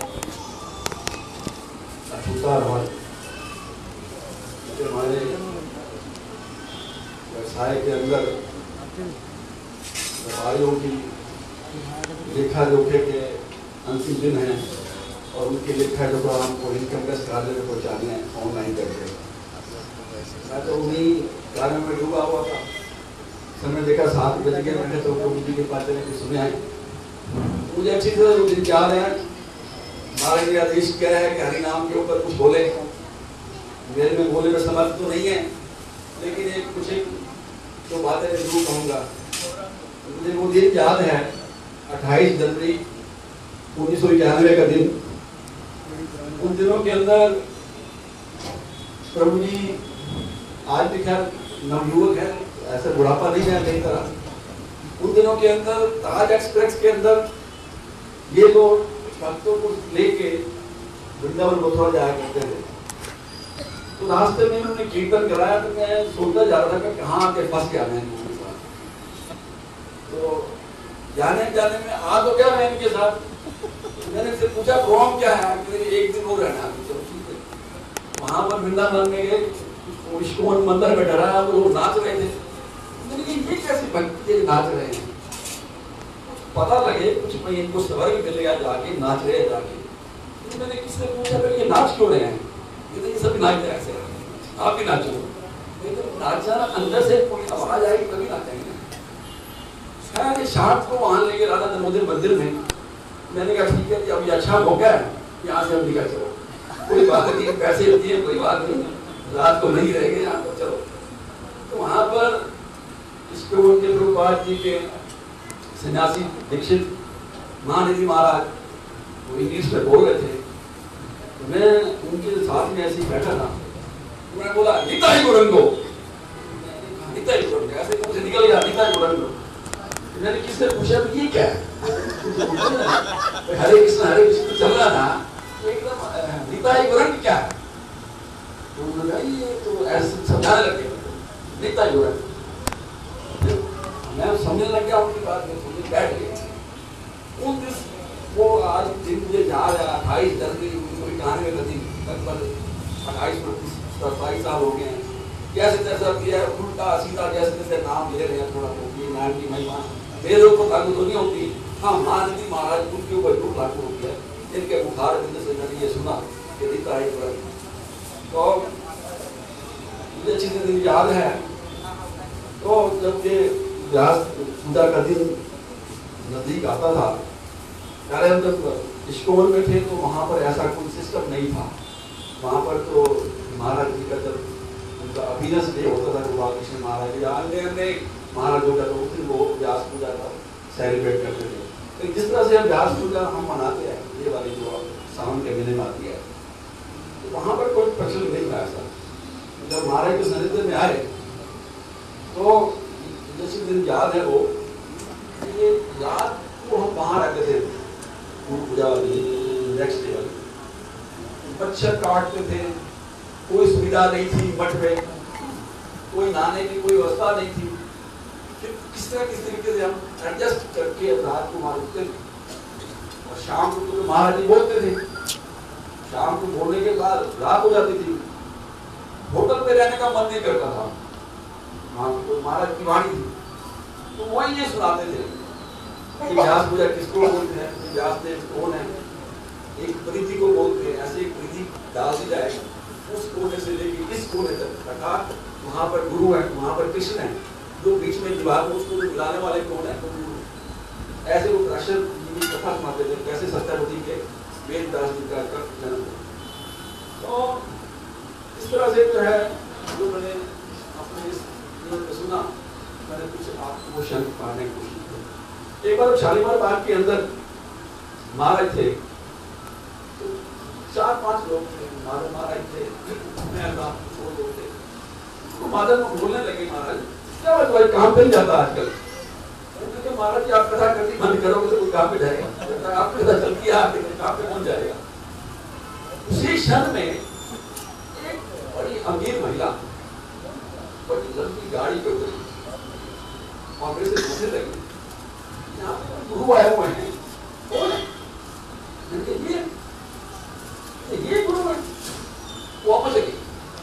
अछूता रहा। हमारे व्यवसाय के अंदर व्यापारियों की लेखा जोखे के अंतिम दिन हैं, और उनकी लेखा जोखा हमको इनकम टैक्स कार्यालय में पहुँचाने ऑनलाइन करके, मैं तो उन्हीं कार्य में डूबा हुआ था। समय देखा सात बज गए, मैंने तो प्रभु जी के पास चले के सुने हैं, मुझे अच्छी तरह वो दिन याद है। हमारे लिए आदेश क्या है कि हरि नाम के ऊपर कुछ बोले, मेरे में बोले में समर्थ तो नहीं है, लेकिन एक कुछ एक तो बातें जरूर कहूँगा। मुझे वो दिन याद है, अट्ठाईस जनवरी उन्नीस सौ इक्यानवे का दिन। उन दिनों के अंदर प्रभु जी आज भी खैर नवयुवक है, ऐसे बुढ़ापा नहीं है कई तरह। उन दिनों के अंदर ताज एक्सप्रेस के अंदर ये लोग भक्तों को लेके वृंदावन मथुरा जाया करते थे। तो रास्ते में उन्होंने कीर्तन कराया, तो मैं सोचता जा रहा था कि कहाँ आके फंस गया मैं इनके साथ। तो जाने जाने में आ तो क्या मैं इनके साथ, मैंने इनसे पूछा प्रॉब्लम क्या है, एक दिन वो रहना। चलो ठीक है। वहाँ पर वृंदावन में गए, इस्कॉन मंदिर में डरा, वो नाच रहे थे। मैंने ये कैसे भक्ति नाच रहे हैं, कुछ पता लगे, कुछ मैं इनको स्वर्ग मिलेगा जाके नाच रहे जाके। तो मैंने किससे पूछा ये नाच क्यों रहे हैं, ये सब नाच रहे ऐसे, आप भी नाचो। नाचना अंदर से कोई आवाज आएगी तभी नाचेंगे। खैर शाम को वहाँ लेके राधा दामोदर मंदिर में, मैंने कहा ठीक है अभी अच्छा मौका है, यहाँ से हम निकल चलो, कोई बात नहीं, पैसे दिए कोई बात नहीं, रात को नहीं रहेंगे यहाँ पर, चलो। तो वहाँ पर इसको उनके प्रभुपाद जी के सन्यासी दीक्षित महानिधि महाराज वो इंग्लिश में बोल रहे थे, तो मैं उनके साथ में ऐसे ही बैठा था। मैंने बोला निताई गुरंगो, निताई गुरंगो, ऐसे मुझे निकल गया निताई गुरंगो। मैंने किससे पूछा तो ये क्या है? हरे कृष्ण हरे कृष्ण चल रहा था, एकदम निताई गुरंग क्या है? तो उन्होंने कहा ये तो ऐसे समझाने लगे निताई गुरंग। मैं समझने लग गया उनकी बात, में समझ बैठ गया। उन दिन वो आज दिन मुझे याद है, अट्ठाईस जनवरी उन्नीस सौ इक्यानवे का दिन, लगभग अट्ठाईस सत्ताईस साल हो गए हैं। जैसे जैसा भी है उल्टा सीधा जैसे जैसे नाम ले रहे हैं, थोड़ा तो नाम की महिमा मेरे ऊपर लागू तो नहीं होती। हाँ, महानदी महाराज उनके ऊपर जरूर लागू होती है। इनके बुखार बिंद से मैंने ये सुना कि दिखता है तो मुझे अच्छी दिन याद है। तो जब ये व्यास पूजा का दिन नजदीक आता था, पहले हम जब इस्कोन में थे तो वहाँ पर ऐसा कोई सिस्टम नहीं था। वहाँ पर तो महाराज जी का जब उनका अभिनस डे होता था, गोपाल कृष्ण महाराज जी अन्य अन्य महाराजों का, तो उस दिन वो व्यास पूजा का सेलिब्रेट करते थे। तो जिस तरह से हम व्यास पूजा हम मनाते हैं, ये वाली जो सावन के महीने में आती है, तो वहाँ पर कोई प्रचलन नहीं था ऐसा। जब महाराज के सानिध्य में आए तो जैसे दिन याद है वो, ये रात को हम वहाँ रहते थे गुरु पूजा वाली नेक्स्ट डे वाली, मच्छर काटते थे, कोई सुविधा नहीं थी मठ में, कोई नहाने की कोई व्यवस्था नहीं थी। फिर किस तरह किस तरीके से हम एडजस्ट करके रात को वहाँ रुकते थे। और शाम को तो महाराज जी बोलते थे, शाम को बोलने के बाद रात हो जाती थी, होटल में रहने का मन नहीं करता था। वहाँ तो महाराज की वाणी थी, तो वही ये सुनाते थे कि व्यास पूजा किसको बोलते हैं, व्यास देव कौन है, एक प्रीति को बोलते हैं, ऐसे एक प्रीति डाल दी जाए उस कोने से लेकर इस कोने तक। अर्थात वहाँ पर गुरु है, वहाँ पर कृष्ण है, जो बीच में दीवार को उसको मिलाने वाले कौन है, तो गुरु। ऐसे वो कृष्ण की कथा सुनाते थे, कैसे सत्यावती के वेद दास जी का जन्म। तो इस तरह से जो है जो मैंने अपने इस जीवन में सुना, मैंने कुछ आपको शब्द पाने की कोशिश की। एक बार शालीमार बाग के अंदर महाराज थे, तो चार पांच लोग थे, महाराज थे, मैं छोड़ लोग थे। तो माधव को बोलने लगे, महाराज क्या बात भाई काम पे नहीं जाता आजकल? तो महाराज जी आप कथा करनी बंद करोगे तो कोई काम पे जाएगा, आप कथा चलती है आपके काम पे पहुंच जाएगा। उसी क्षण में एक बड़ी अमीर महिला बड़ी लंबी गाड़ी पे उतरी और मेरे से पूछने लगी, यहाँ पे गुरु आए हुए हैं, कौन है? मैंने कहा ये ये गुरु है। वो वापस लगी।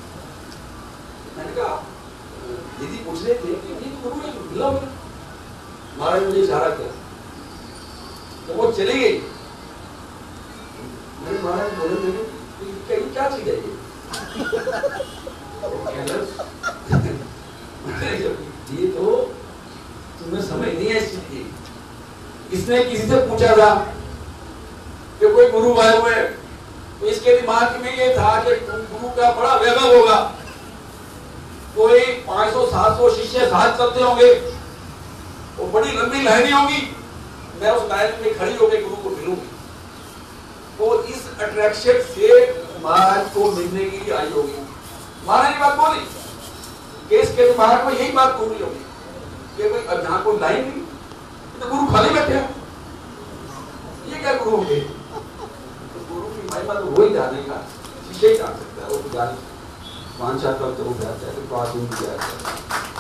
मैंने कहा दीदी पूछ रहे थे कि ये गुरु है, मिला हुआ। महाराज मुझे इशारा किया तो वो चली गई। मैंने महाराज बोले थे क्या चीज है ये? ये तो तुम्हें समझ नहीं है इस चीज की। इसने किसी से पूछा था कि कोई गुरु आए हुए, तो इसके दिमाग में ये था कि गुरु का बड़ा वैभव होगा, कोई पाँच सौ सात सौ शिष्य साथ चलते होंगे, वो बड़ी लंबी लाइनें होंगी, मैं उस लाइन में खड़ी होकर गुरु को मिलूंगी। तो इस अट्रैक्शन से महाराज को मिलने के लिए आई होगी। महाराज ने बात बोली कि इसके दिमाग में यही बात घूम रही होगी कि भाई अब यहाँ कोई लाइन नहीं, तो गुरु खाली बैठे हैं, ये क्या गुरु होंगे? तो गुरु की महिमा तो वही जानेगा, शिष्य ही जान सकता है, वो तो जान वांछा कब तो जाता है, तो बात नहीं जाता है।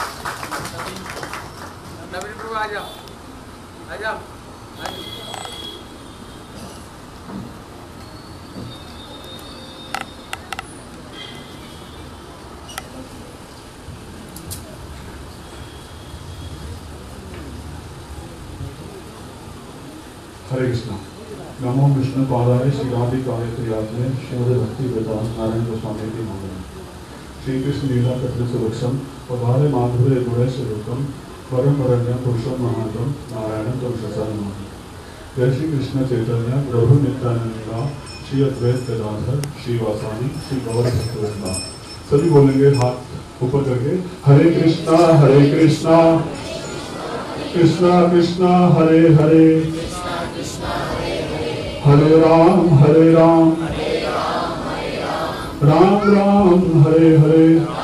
नवीन प्रभु आ जाओ, आ जाओ। हरे कृष्णा। नमो विष्णु पादाय श्रीराधि काव्य प्रियात्मे श्रीमद भक्ति वेदांत नारायण गोस्वामी के मंगलम। श्री कृष्ण लीला कथन सुरक्षम पधारे माधुर्य गुण स्वरूपम परम वरण्य पुरुषम महातम नारायणम तम ससानम। जय श्री कृष्ण चैतन्य प्रभु नित्यानंद श्री अद्वैत गदाधर श्री वासानी श्री गौर भक्तवृंदा। सभी बोलेंगे हाथ ऊपर करके, हरे कृष्णा हरे कृष्णा कृष्णा कृष्णा हरे हरे हरे राम हरे राम राम राम हरे हरे।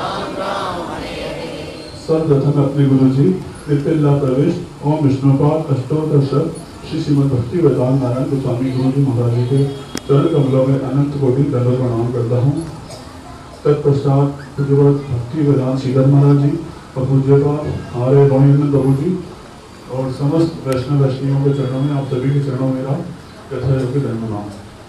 सर्वप्रथम अपने गुरु जी नित्य प्रवेश ओम विष्णुपाद अष्टोत्तर श्री श्रीमद भक्ति वेदांत नारायण गोस्वामी गुरु जी महाराज जी के चरण कमलों में अनंत कोटि दंडवत प्रणाम करता हूँ। तत्पश्चात पूज्यपाद भक्ति वेदांत श्रीधर महाराज जी और पूज्यपाद हमारे रोहिंदन प्रभु जी और समस्त वैष्णव वैष्णवियों के चरणों में, आप सभी के चरणों में मेरा यथायोग्य दंड प्रणाम।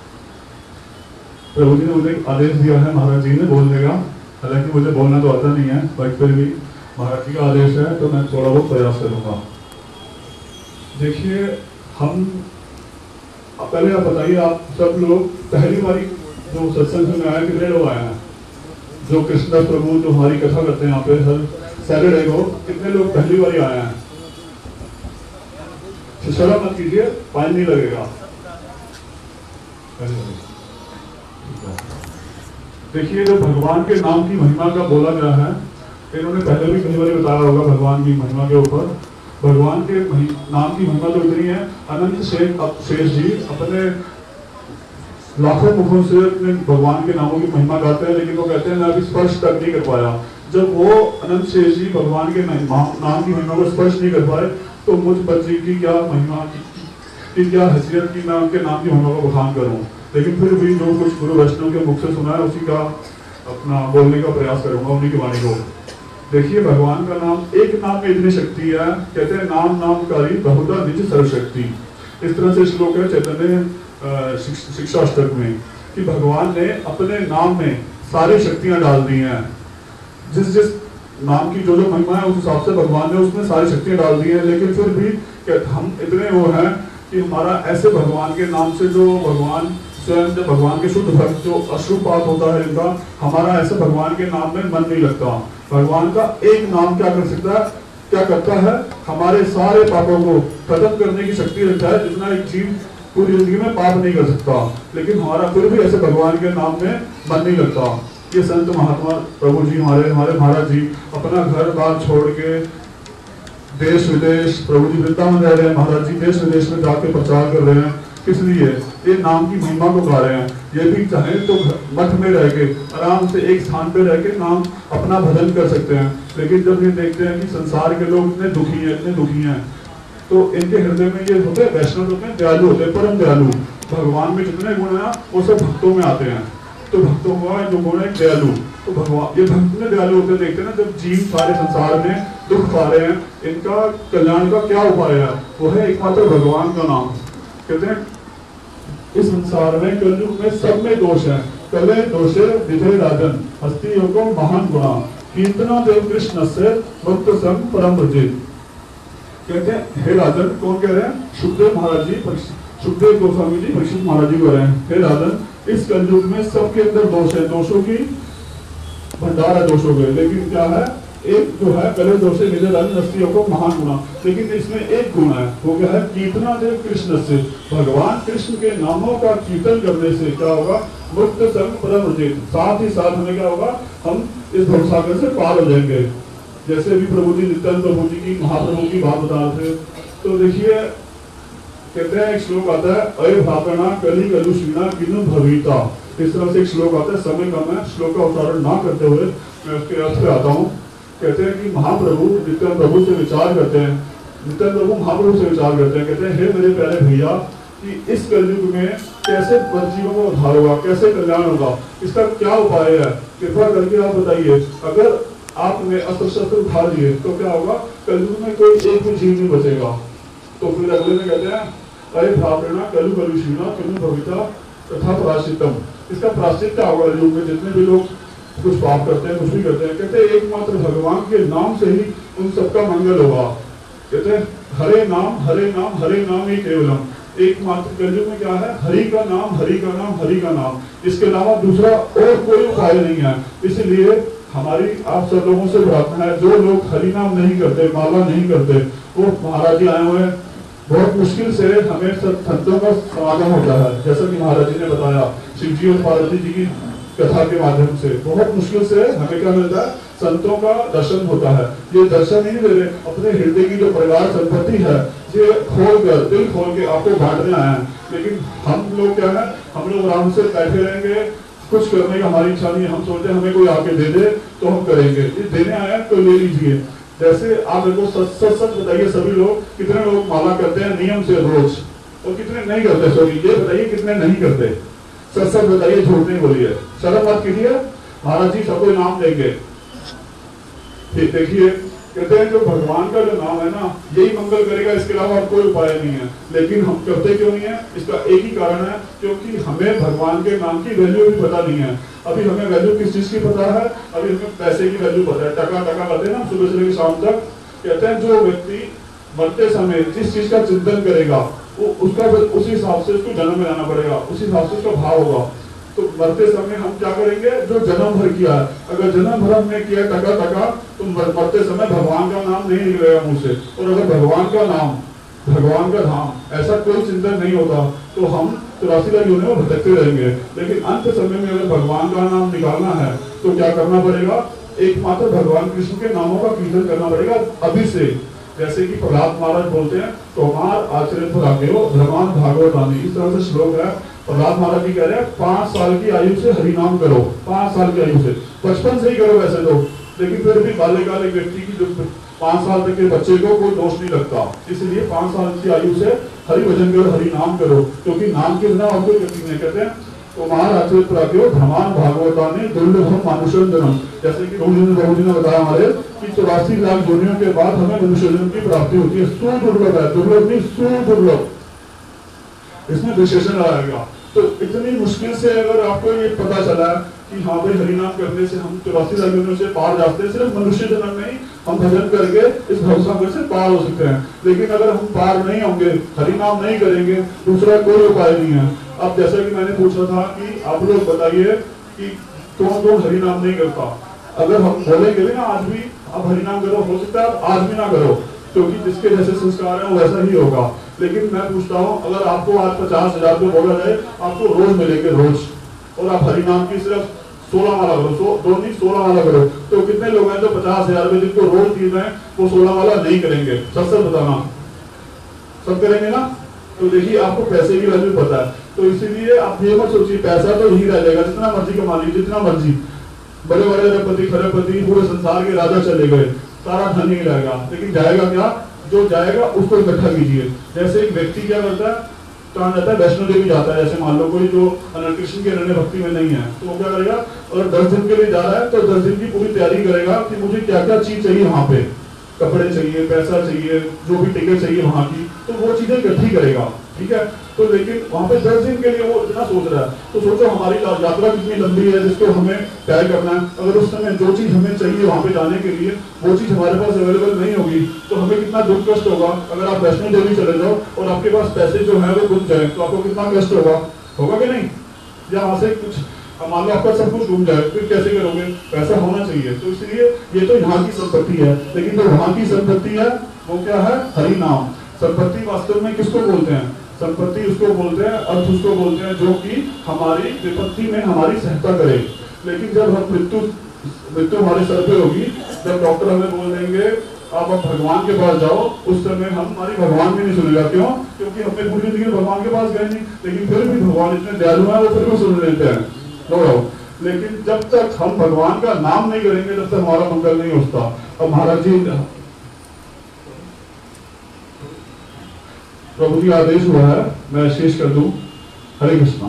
प्रभु जी ने मुझे आदेश दिया है महाराज जी ने बोलने का, हालांकि मुझे बोलना तो आता नहीं है, बट फिर भी महाराज जी का आदेश है तो मैं थोड़ा बहुत प्रयास करूंगा। देखिए, हम पहले आप बताइए, आप सब लोग पहली बारी जो सत्संग में आए, कितने लोग आए हैं? जो कृष्णदास प्रभु जो हमारी कथा करते हैं यहाँ पे हर सैटरडे को, कितने लोग पहली बारी आए हैं? शर्म मत कीजिए, फाइन नहीं लगेगा। देखिए, जो भगवान के नाम की महिमा का बोला गया है, इन्होंने पहले भी कई बार बताया होगा भगवान की महिमा के ऊपर। भगवान के नाम की महिमा तो इतनी है, अनंत शेष शेष जी अपने लाखों मुखों से अपने भगवान के नामों की महिमा गाते हैं, लेकिन वो कहते हैं मैं अभी स्पर्श तक नहीं कर पाया। जब वो अनंत शेष जी भगवान के नाम की महिमा को स्पर्श नहीं कर पाए तो मुझ बच्ची की क्या महिमा की, की क्या हैसियत की मैं उनके नाम की महिमा को बखान करूं। लेकिन फिर भी जो कुछ गुरु वैष्णव के मुख से सुना है उसी का अपना बोलने का प्रयास करूंगा, उन्हीं की वाणी को। देखिए, भगवान का नाम, एक नाम में इतनी शक्ति है, कहते हैं नाम नामकारी बहुधा निज सर्वशक्ति। इस तरह से श्लोक है चैतन्य शिक्षा अष्टक में कि भगवान ने अपने नाम में सारी शक्तियां डाल दी हैं। जिस जिस नाम की जो जो महिमा है उस हिसाब से भगवान ने उसमें सारी शक्तियां डाल दी हैं। लेकिन फिर भी हम इतने वो हैं कि हमारा ऐसे भगवान के नाम से जो भगवान स्वयं जब भगवान के शुद्ध भक्त जो अश्रुपात होता है इनका, हमारा ऐसे भगवान के नाम में मन नहीं लगता। भगवान का एक नाम क्या कर सकता है, क्या करता है, हमारे सारे पापों को खत्म करने की शक्ति रखता है, जितना एक जीव पूरी जिंदगी में पाप नहीं कर सकता। लेकिन हमारा फिर भी ऐसे भगवान के नाम में मन नहीं लगता। ये संत महात्मा प्रभु जी हमारे हमारे महाराज जी अपना घर बार छोड़ के देश विदेश, प्रभु जी वृंदावन रह रहे हैं, महाराज जी देश विदेश में जाके प्रचार कर रहे हैं। किस लिए? ये नाम की महिमा को गा रहे हैं। ये भी चाहे तो मठ में रह के आराम से एक स्थान पे रह के नाम अपना भजन कर सकते हैं। लेकिन जब ये देखते हैं कि संसार के लोग इतने दुखी हैं इतने दुखी हैं तो इनके हृदय में ये होते हैं, वैष्णव होते हैं, दयालु होते हैं, परम दयालु। भगवान में जितने गुण हैं वो सब भक्तों में आते हैं। तो भक्तों का जो गुण है दयालु, तो भगवान ये भक्त में दयालु होते देखते हैं ना। जब जीव सारे संसार में दुख पा रहे हैं, इनका कल्याण का क्या उपाय है? वो है एकमात्र भगवान का नाम। कहते हैं इस संसार में कलयुग में सब में दोष है, कले दोषे विधे राजन हस्ती योगो महान गुणा कीर्तना देव कृष्ण से भक्त संग परम ब्रजित। कहते हैं हे राजन, कौन कह रहे हैं? सुखदेव महाराज जी, सुखदेव गोस्वामी जी परीक्षित महाराज जी कह रहे हैं, हे राजन, इस कलयुग में सबके अंदर दोष है, दोषों की भंडार है दोषों के। लेकिन क्या है? एक जो है कले दोषे निजे राजन हस्तियों को महान गुणा। लेकिन इसमें एक गुण है, वो क्या है? कीर्तना देव कृष्ण से, भगवान कृष्ण के नामों का कीर्तन करने से क्या होगा? मुक्त संग परम ब्रजित। साथ ही साथ हमें क्या होगा? हम इस भवसागर से पार हो जाएंगे। जैसे भी प्रभु जी नित्यानंद प्रभु जी की महाप्रभु की बात बता रहे थे, तो देखिए कहते हैं एक श्लोक आता है, अय भाकना कली कलुषीणा किनु भविता। इस तरह से एक श्लोक आता है, समय कम है, श्लोक का उच्चारण ना करते हुए मैं उसके अर्थ पे आता हूँ। कहते हैं कि महाप्रभु नित्यानंद प्रभु से विचार करते हैं, नित्यानंद प्रभु महाप्रभु से विचार करते हैं, कहते हैं हे मेरे प्यारे भैया कि इस कलयुग में कैसे जीवों का उद्धार होगा, कैसे कल्याण होगा, इसका क्या उपाय है? कृपा करके आप बताइए। अगर आपने अस्त्र शस्त्र उठा लिए तो क्या होगा? कलयुग में कोई एक भी जीव नहीं बचेगा। तो फिर अगले में कहते हैं अरे भावना कलु कलुषीणा किनु भविता तथा प्रायश्चितम। इसका प्रायश्चित क्या होगा? युग में जितने भी लोग कुछ पाप करते हैं, कुछ भी करते हैं, कहते हैं एकमात्र भगवान के नाम से ही उन सबका मंगल होगा। कहते हैं हरे नाम हरे नाम हरे नाम ही केवलम। एकमात्र कलयुग में क्या है? हरि का नाम हरि का नाम हरि का नाम, इसके अलावा दूसरा और कोई उपाय नहीं है। इसलिए हमारी आप सब लोगों से प्रार्थना है, जो लोग हरि नाम नहीं करते, माला नहीं करते, वो महाराज जी आए हुए हैं, बहुत मुश्किल से हमें सब संतों का समागम होता है। जैसा कि महाराज जी ने बताया, शिव जी और पार्वती जी की कथा के माध्यम से बहुत मुश्किल से हमें क्या मिलता है? संतों का दर्शन होता है। ये दर्शन नहीं दे रहे, अपने हृदय की जो परिवार संपत्ति है ये खोल कर, दिल खोल के आपको बांटने आए हैं। लेकिन हम लोग क्या है? हम लोग आराम से बैठे रहेंगे, कुछ करने की हमारी इच्छा नहीं है, हम सोचते हैं हमें कोई आके दे दे तो हम करेंगे, ये देने आया तो ले लीजिए। जैसे आप देखो सच सच सच बताइए, सभी लोग कितने लोग माला करते हैं नियम से रोज और कितने नहीं करते? सॉरी ये बताइए कितने नहीं करते? सच सच बताइए, झूठ नहीं बोलिए, शर्म मत कीजिए। महाराज जी सबको इनाम देंगे। देखिए कहते हैं जो भगवान का जो नाम है ना यही मंगल करेगा, इसके अलावा और कोई उपाय नहीं है। लेकिन हम करते क्यों नहीं है? इसका एक ही कारण है, क्योंकि हमें भगवान के नाम की वैल्यू भी पता नहीं है। अभी हमें वैल्यू किस चीज की पता है? अभी हमें पैसे की वैल्यू पता है, टका टका करते हैं ना सुबह से लेकर शाम तक। कहते हैं जो व्यक्ति मरते समय जिस चीज का चिंतन करेगा वो उसका उसी हिसाब से उसको जन्म में लाना पड़ेगा, उसी हिसाब से उसका भाव होगा। तो मरते समय हम क्या करेंगे? जो जन्म भर किया है, अगर जन्म भर हमने किया टका टका तो मरते समय भगवान का नाम नहीं निकलेगा मुंह से। और अगर भगवान का नाम, भगवान का धाम ऐसा कोई चिंतन नहीं होता तो हम चौरासी लाख योनियों में भटकते रहेंगे। लेकिन अंत समय में अगर भगवान का नाम निकालना है तो क्या करना पड़ेगा? एकमात्र भगवान कृष्ण के नामों का कीर्तन करना पड़ेगा अभी से। जैसे कि प्रहलाद महाराज बोलते हैं, तोमार आचरण पर आगे हो भगवान भागवत आनी, इस तरह से श्लोक है। प्रहलाद महाराज जी कह रहे हैं पांच साल की आयु से हरिनाम करो, पांच साल की आयु से, बचपन से ही करो वैसे तो, लेकिन फिर भी बाल्यकाल एक व्यक्ति की जो पांच साल तक के बच्चे को कोई दोष नहीं लगता, इसलिए पांच साल की आयु से हरि भजन करो, हरि नाम करो, क्योंकि नाम के बिना और कोई गति नहीं। कहते हैं तो महाराज भ्रमान भागवता ने दुर्लभम मानुषम जन्म, जैसे कि प्रभु जी ने बताया हमारे कि चौरासी लाख योनियों के बाद हमें मनुष्य जन्म की प्राप्ति होती है। सुदुर्लभ है, दुर्लभ नहीं सुदुर्लभ, इसमें विशेषण लगाया गया। तो इतनी मुश्किल से अगर आपको ये पता चला कि हाँ भाई हरिनाम करने से हम चौरासी लाख योनियों से पार जाते हैं, सिर्फ मनुष्य जन्म में ही हम भजन करके इस भवसागर से पार हो सकते हैं। लेकिन अगर हम पार नहीं होंगे, हरिनाम नहीं करेंगे, दूसरा कोई उपाय नहीं है। अब जैसा कि मैंने पूछा था कि आप लोग बताइए कि कौन कौन हरिनाम नहीं करता। अगर हम बोलेंगे भी ना आज भी आप हरिनाम करो, हो सकता है आप आज भी ना करो, क्योंकि जिसके जैसे संस्कार है वो वैसा ही होगा। लेकिन मैं पूछता हूँ अगर आपको आज पचास हजार रुपये बोला जाए आपको रोज मिलेंगे रोज, और आप हरिनाम की सिर्फ सोलह माला करो, सो दो नहीं सोलह माला करो, तो कितने लोग हैं जो पचास हजार रुपये जिनको रोज दिए जाए वो सोलह माला नहीं करेंगे? सच सच बताना, सब करेंगे ना? तो देखिए आपको पैसे की वैल्यू पता है, तो इसीलिए आप ये मत सोचिए पैसा तो यही रह जाएगा, जितना मर्जी कमा लीजिए, जितना मर्जी, बड़े बड़े अरबपति खरबपति पूरे संसार के राजा चले गए, सारा धन नहीं रहेगा, लेकिन जाएगा क्या? जो जाएगा उसको इकट्ठा कीजिए। जैसे एक व्यक्ति क्या करता है, कहाँ जाता है? वैष्णो देवी जाता है। जैसे मान लो कोई जो अनंत कृष्ण के अनन्य भक्ति में नहीं है तो वो क्या करेगा? अगर दस दिन के लिए जा रहा है तो दस दिन की पूरी तैयारी करेगा कि मुझे क्या क्या चीज चाहिए, वहां पे कपड़े चाहिए, पैसा चाहिए, जो भी टिकट चाहिए वहां की, तो वो चीजें इकट्ठी करेगा, ठीक है? तो लेकिन वहां पे दस दिन के लिए वो इतना सोच रहा है, तो सोचो हमारी यात्रा कितनी लंबी है जिसको हमें तय करना है। अगर उस समय जो चीज हमें चाहिए वहां पे जाने के लिए वो चीज हमारे पास अवेलेबल नहीं होगी तो हमें कितना दुख कष्ट होगा। अगर आप वैष्णो देवी चले जाओ और आपके पास पैसे जो है वो गुम जाए तो आपको कितना कष्ट होगा, होगा कि नहीं? या वहां से कुछ मान लो आपका सब कुछ घूम जाए फिर कैसे करोगे? पैसा होना चाहिए। तो इसलिए ये तो यहाँ की संपत्ति है, लेकिन जो वहां की संपत्ति है वो क्या है? हरि नाम। संपत्ति वास्तव में किसको बोलते हैं? संपत्ति उसको बोलते हैं, अर्थ उसको बोलते हैं जो कि हमारी विपत्ति में हमारी सहायता करे। लेकिन जब हम मृत्यु मृत्यु हमारे सर पे होगी, जब डॉक्टर हमें बोल देंगे आप अब भगवान के पास जाओ, उस समय हम हमारी भगवान भी नहीं सुनेगा। क्यों? क्योंकि हमने पूरी जिंदगी भगवान के पास गए नहीं, लेकिन फिर भी भगवान इतने दयालु है वो फिर भी सुन लेते हैं, नो डाउट। लेकिन जब तक हम भगवान का नाम नहीं करेंगे तब तक हमारा मंगल नहीं होता। अब महाराज जी प्रभु जी आदेश हुआ है, मैं शेष कर दूं। हरे कृष्णा।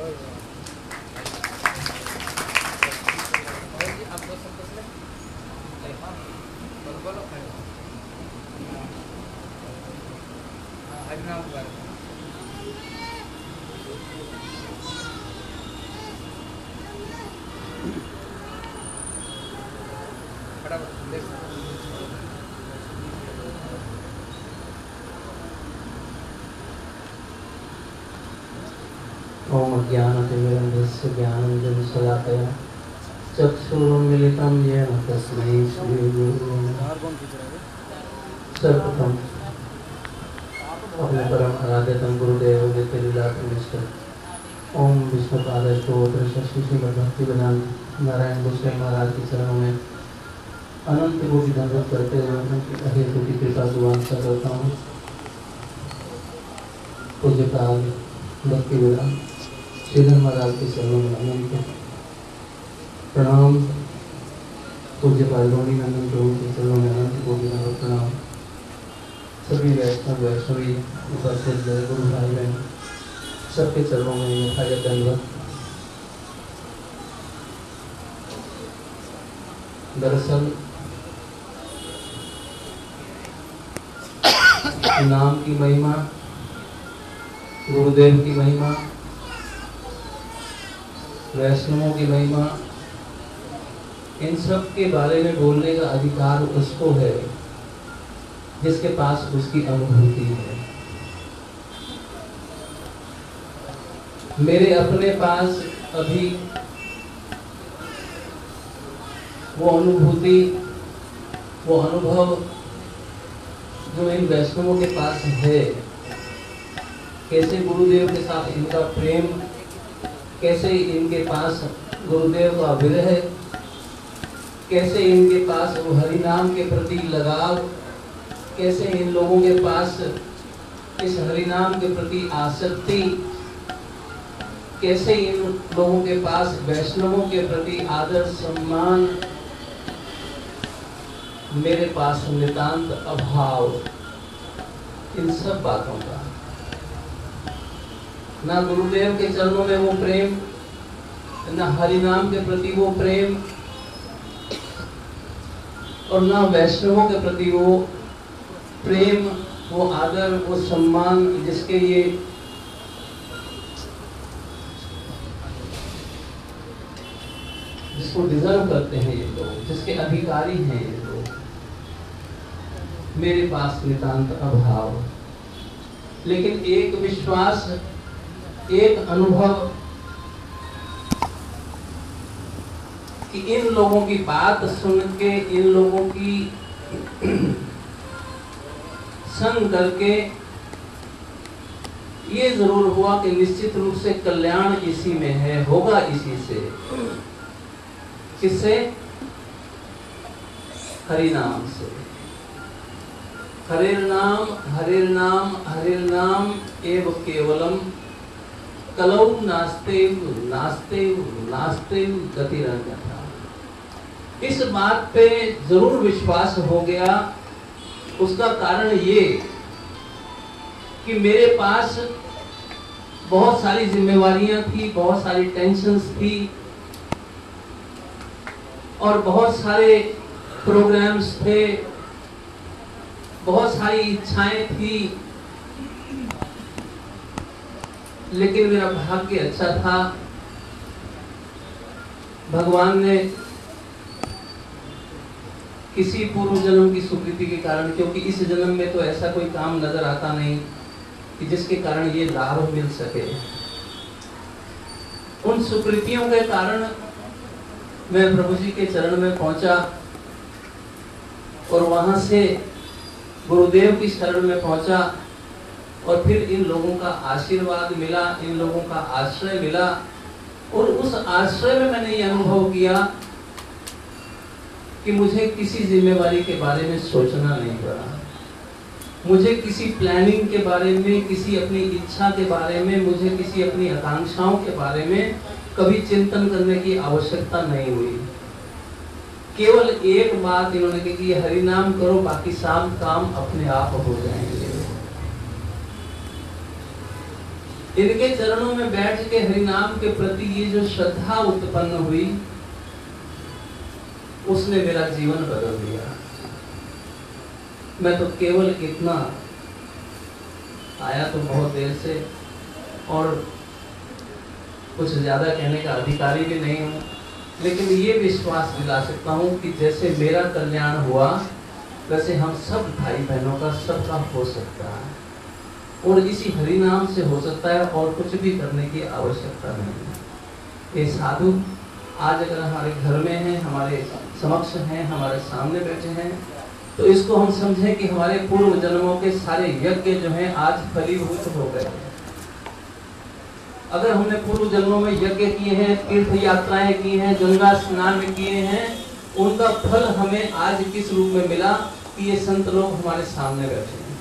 ओम अज्ञानतिमिरन्धस्य ज्ञानञ्जनशलाकया चक्षुरुन्मीलितं येन तस्मै श्रीगुरुवे नमः। सर्वप्रथम अपने परम आराध्यतम गुरुदेव के लीलानिष्ठ ओम विष्णुपाद स्तोत्र शशि श्रीमद् भक्ति वेदांत नारायण गोस्वामी महाराज की चरणों में अनंत कोटि दंडवत करते हुए उनकी अहेतु की कृपा दुआंसा करता हूँ। पूज्य प्राग भक्ति वेदांत श्रीधर महाराज के चरणों में अनंत प्रणाम पूज्य पालगौनी नंदन प्रभु के चरणों में अनंत कोटि नमः प्रणाम। सभी वैष्णव वैष्णवी उपस्थित गुरु भाई बहन सबके चरणों में यथागत दंडवत। दरअसल नाम की महिमा, गुरुदेव की महिमा, वैष्णवों की महिमा, इन सब के बारे में बोलने का अधिकार उसको है जिसके पास उसकी अनुभूति है। मेरे अपने पास अभी वो अनुभूति, वो अनुभव जो इन वैष्णवों के पास है, कैसे गुरुदेव के साथ इनका प्रेम, कैसे इनके पास गुरुदेव का विरह, कैसे इनके पास वो हरि नाम के प्रति लगाव, कैसे इन लोगों के पास इस हरि नाम के प्रति आसक्ति, कैसे इन लोगों के पास वैष्णवों के प्रति आदर सम्मान, मेरे पास नितांत अभाव, इन सब बातों का। ना गुरुदेव के चरणों में वो प्रेम, ना हरि नाम के प्रति वो प्रेम, और ना वैष्णवों के प्रति वो प्रेम, वो आदर, वो सम्मान जिसके ये जिसको डिजर्व करते हैं ये लोग, जिसके अधिकारी हैं ये लोग, मेरे पास नितांत अभाव। लेकिन एक विश्वास, एक अनुभव कि इन लोगों की बात सुन के, इन लोगों की संग करके ये जरूर हुआ कि निश्चित रूप से कल्याण इसी में है, होगा इसी से। किससे? हरि नाम से। हरिर नाम हरिर नाम हरिर नाम एव केवलम कलौ नास्तेव नास्तेव नास्तेव गतिरन्यथा। इस बात पे जरूर विश्वास हो गया। उसका कारण ये कि मेरे पास बहुत सारी जिम्मेवारियां थी, बहुत सारी टेंशन्स थी और बहुत सारे प्रोग्राम्स थे, बहुत सारी इच्छाएं थी। लेकिन मेरा भाग्य अच्छा था, भगवान ने किसी पूर्व जन्म की सुकृति के कारण, क्योंकि इस जन्म में तो ऐसा कोई काम नजर आता नहीं कि जिसके कारण ये लाभ मिल सके, उन सुकृतियों के कारण मैं प्रभु जी के चरण में पहुंचा और वहां से गुरुदेव की शरण में पहुंचा और फिर इन लोगों का आशीर्वाद मिला, इन लोगों का आश्रय मिला। और उस आश्रय में मैंने ये अनुभव किया कि मुझे किसी जिम्मेवारी के बारे में सोचना नहीं पड़ा, मुझे किसी प्लानिंग के बारे में, किसी अपनी इच्छा के बारे में, मुझे किसी अपनी आकांक्षाओं के बारे में कभी चिंतन करने की आवश्यकता नहीं हुई। केवल एक बात इन्होंने कही कि हरि नाम करो, बाकी सब काम अपने आप हो जाएंगे। इनके चरणों में बैठ के हरि नाम के प्रति ये जो श्रद्धा उत्पन्न हुई, उसने मेरा जीवन बदल दिया। मैं तो केवल इतना आया तो बहुत देर से और कुछ ज्यादा कहने का अधिकारी भी नहीं हूँ, लेकिन ये विश्वास दिला सकता हूँ कि जैसे मेरा कल्याण हुआ वैसे हम सब भाई बहनों का सबका हो सकता है, और इसी हरि नाम से हो सकता है, और कुछ भी करने की आवश्यकता नहीं है। ये साधु आज अगर हमारे घर में हैं, हमारे समक्ष हैं, हमारे सामने बैठे हैं, तो इसको हम समझें कि हमारे पूर्व जन्मों के सारे यज्ञ जो हैं आज फलीभूत हो गए हैं। अगर हमने पूर्व जन्मों में यज्ञ किए हैं, तीर्थ यात्राएं की हैं, गंगा स्नान में किए हैं, उनका फल हमें आज किस रूप में मिला कि ये संत लोग हमारे सामने बैठे हैं,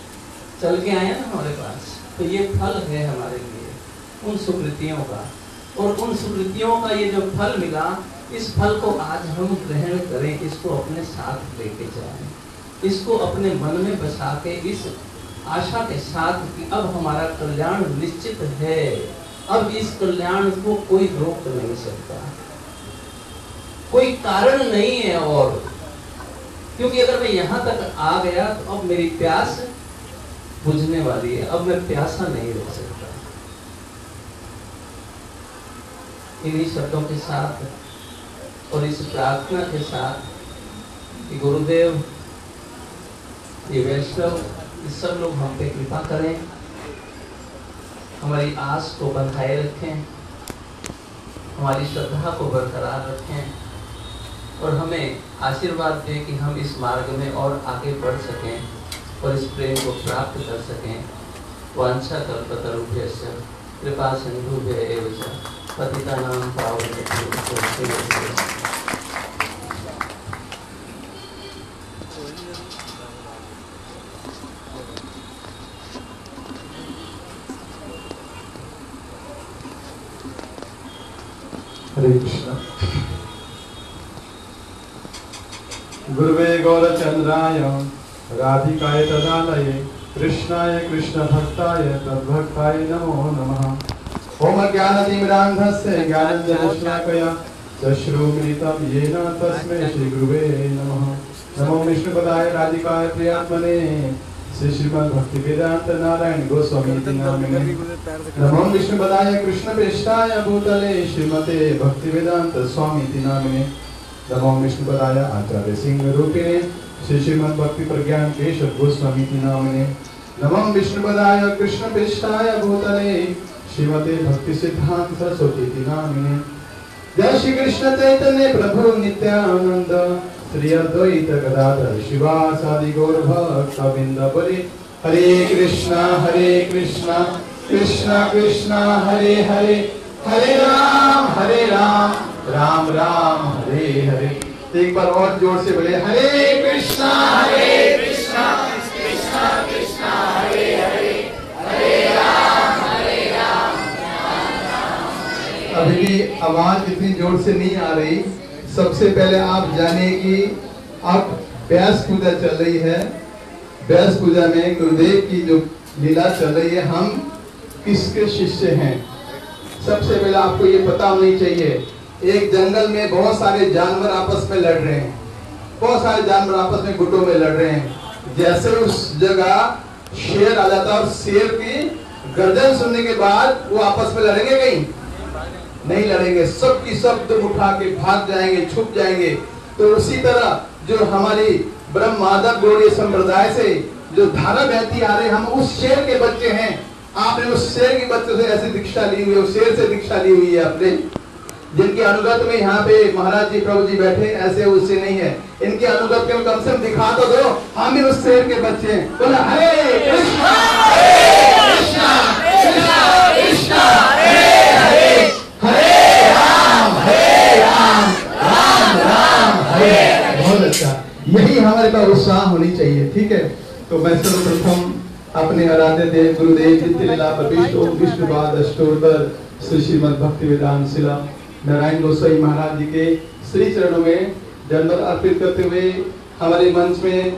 चल के आए ना हमारे पास, तो ये फल है हमारे लिए उन सुकृतियों का। और उन स्मृतियों का ये जो फल मिला, इस फल को आज हम ग्रहण करें, इसको अपने साथ लेके जाएं, इसको अपने मन में बसा के इस आशा के साथ कि अब हमारा कल्याण निश्चित है, अब इस कल्याण को कोई रोक नहीं सकता, कोई कारण नहीं है। और क्योंकि अगर मैं यहाँ तक आ गया तो अब मेरी प्यास बुझने वाली है, अब मैं प्यासा नहीं रह सकता। इन्हीं शब्दों के साथ और इस प्रार्थना के साथ कि गुरुदेव, ये वैष्णव, ये सब लोग हम पे कृपा करें, हमारी आस को बढ़ाए रखें, हमारी श्रद्धा को बरकरार रखें और हमें आशीर्वाद दें कि हम इस मार्ग में और आगे बढ़ सकें और इस प्रेम को प्राप्त कर सकें। वांछा कल्पतरुभ्यश्च कृपा सिन्धुभ्यः एव च पतितानां पावनेभ्यो। हरे कृष्ण। गुरुवे गौरचंद्राय राधिकाय तदालये कृष्णाय कृष्ण भक्ताय तद्भक्ताय नमो नमः। ओम ज्ञानतिमिरान्धस्य ज्ञानञ्जनशलाकया चक्षुरुन्मीलितं येन तस्मै श्रीगुरुवे नमः। नमो विष्णुपदाय राधिकाय प्रियात्मने श्री श्रीमद् भक्ति वेदांत नारायण गोस्वामी नामिने। नमो विष्णुपदाय कृष्ण प्रेष्ठाय भूतले श्रीमते भक्ति वेदांत स्वामी नामिने। नमो विष्णुपदाय आचार्य सिंह रूपिणे श्री श्रीमद् भक्ति प्रज्ञान केशव गोस्वामी नामिने। नमो विष्णुपदाय कृष्ण प्रेष्ठाय भूतले श्रीमते भक्ति सिद्धांत सरस्वती नामिने। जय श्री कृष्ण चैतन्य प्रभु नित्यानंद श्री अद्वैत गदाधर शिवासादि गौर भक्तवृंद बोले हरे कृष्णा हरे कृष्णा कृष्णा कृष्णा हरे हरे हरे राम हरे राम राम राम हरे हरे। एक बार और जोर से बोले हरे कृष्णा हरे कृष्णा कृष्णा कृष्णा हरे हरे हरे राम हरे राम राम राम। अभी भी आवाज इतनी जोर से नहीं आ रही। सबसे पहले आप जानिए कि अब व्यास पूजा चल रही है। व्यास पूजा में गुरुदेव की जो लीला चल रही है, हम किसके शिष्य हैं सबसे पहले आपको ये पता होनी चाहिए। एक जंगल में बहुत सारे जानवर आपस में लड़ रहे हैं, बहुत सारे जानवर आपस में गुटों में लड़ रहे हैं। जैसे उस जगह शेर आ जाता है और शेर की गर्जन सुनने के बाद वो आपस में लड़ेंगे? कहीं नहीं लड़ेंगे, सब की सब दुम उठा के भाग जाएंगे, छुप जाएंगे। तो उसी तरह जो हमारी ब्रह्म माधव गौड़ीय संप्रदाय से जो धारा बहती आ रही, हम उस शेर के बच्चे हैं। आपने उस शेर के बच्चे से ऐसी दीक्षा ली हुई है, उस शेर से दीक्षा ली हुई है आपने, जिनके अनुगत में यहाँ पे महाराज जी प्रभु जी बैठे, ऐसे उससे नहीं है। इनके अनुगत के कम से कम दिखा तो दो, हम भी उस शेर के बच्चे हैं। बोला हरे कृष्णा हरे कृष्णा कृष्णा कृष्णा हरे हरे हरे राम हरे राम राम राम हरे। बहुत अच्छा, यही हमारे पास उत्साह होनी चाहिए। ठीक है, तो मैं सर्वप्रथम अपने आराध्य देव गुरुदेव नित्य लीला प्रविष्ट ओम विष्णुपाद अष्टोत्तर श्री श्रीमद् भक्ति वेदांत शिला नारायण गोसाई महाराज जी के श्री चरणों में दंडवत अर्पित करते हुए हमारे मंच में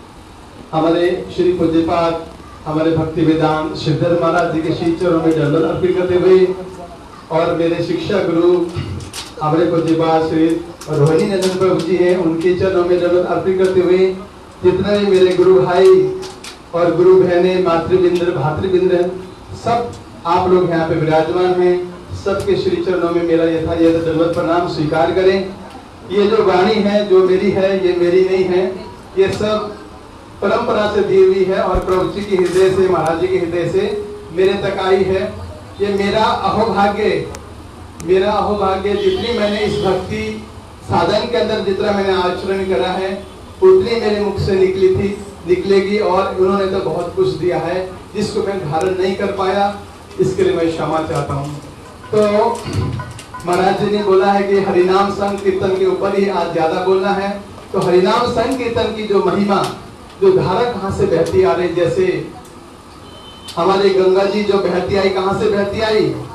हमारे श्री पूज्यपाद हमारे भक्ति वेदांत श्रीधर महाराज जी के श्री चरणों में दंडवत अर्पित करते हुए और मेरे शिक्षा गुरु हमारे पूज्यपाद श्री रोहिणी नंदन प्रभु जी हैं, उनके चरणों में दंडवत अर्पित करते हुए जितने भी मेरे गुरु भाई और गुरु बहने मातृविंद्र भातृविंद्र सब आप लोग यहाँ पे विराजमान हैं, सबके श्री चरणों में मेरा यथा यथा दंडवत प्रणाम स्वीकार करें। ये जो वाणी है जो मेरी है, ये मेरी नहीं है, ये सब परंपरा से दी हुई है और प्रभु जी के हृदय से, महाराज जी के हृदय से मेरे तक आई है। ये मेरा अहोभाग्य, मेरा अहोभाग्य जितनी मैंने इस भक्ति साधन के अंदर जितना मैंने आचरण करा है उतनी मेरे मुख से निकली थी, निकलेगी। और उन्होंने तो बहुत कुछ दिया है जिसको मैं धारण नहीं कर पाया, इसके लिए मैं क्षमा चाहता हूँ। तो महाराज जी ने बोला है कि हरिनाम संकीर्तन के ऊपर ही आज ज्यादा बोलना है। तो हरिनाम संकीर्तन की जो महिमा, जो धारा कहाँ से बहती आ रही, जैसे हमारी गंगा जी जो बहती आई, कहाँ से बहती आई?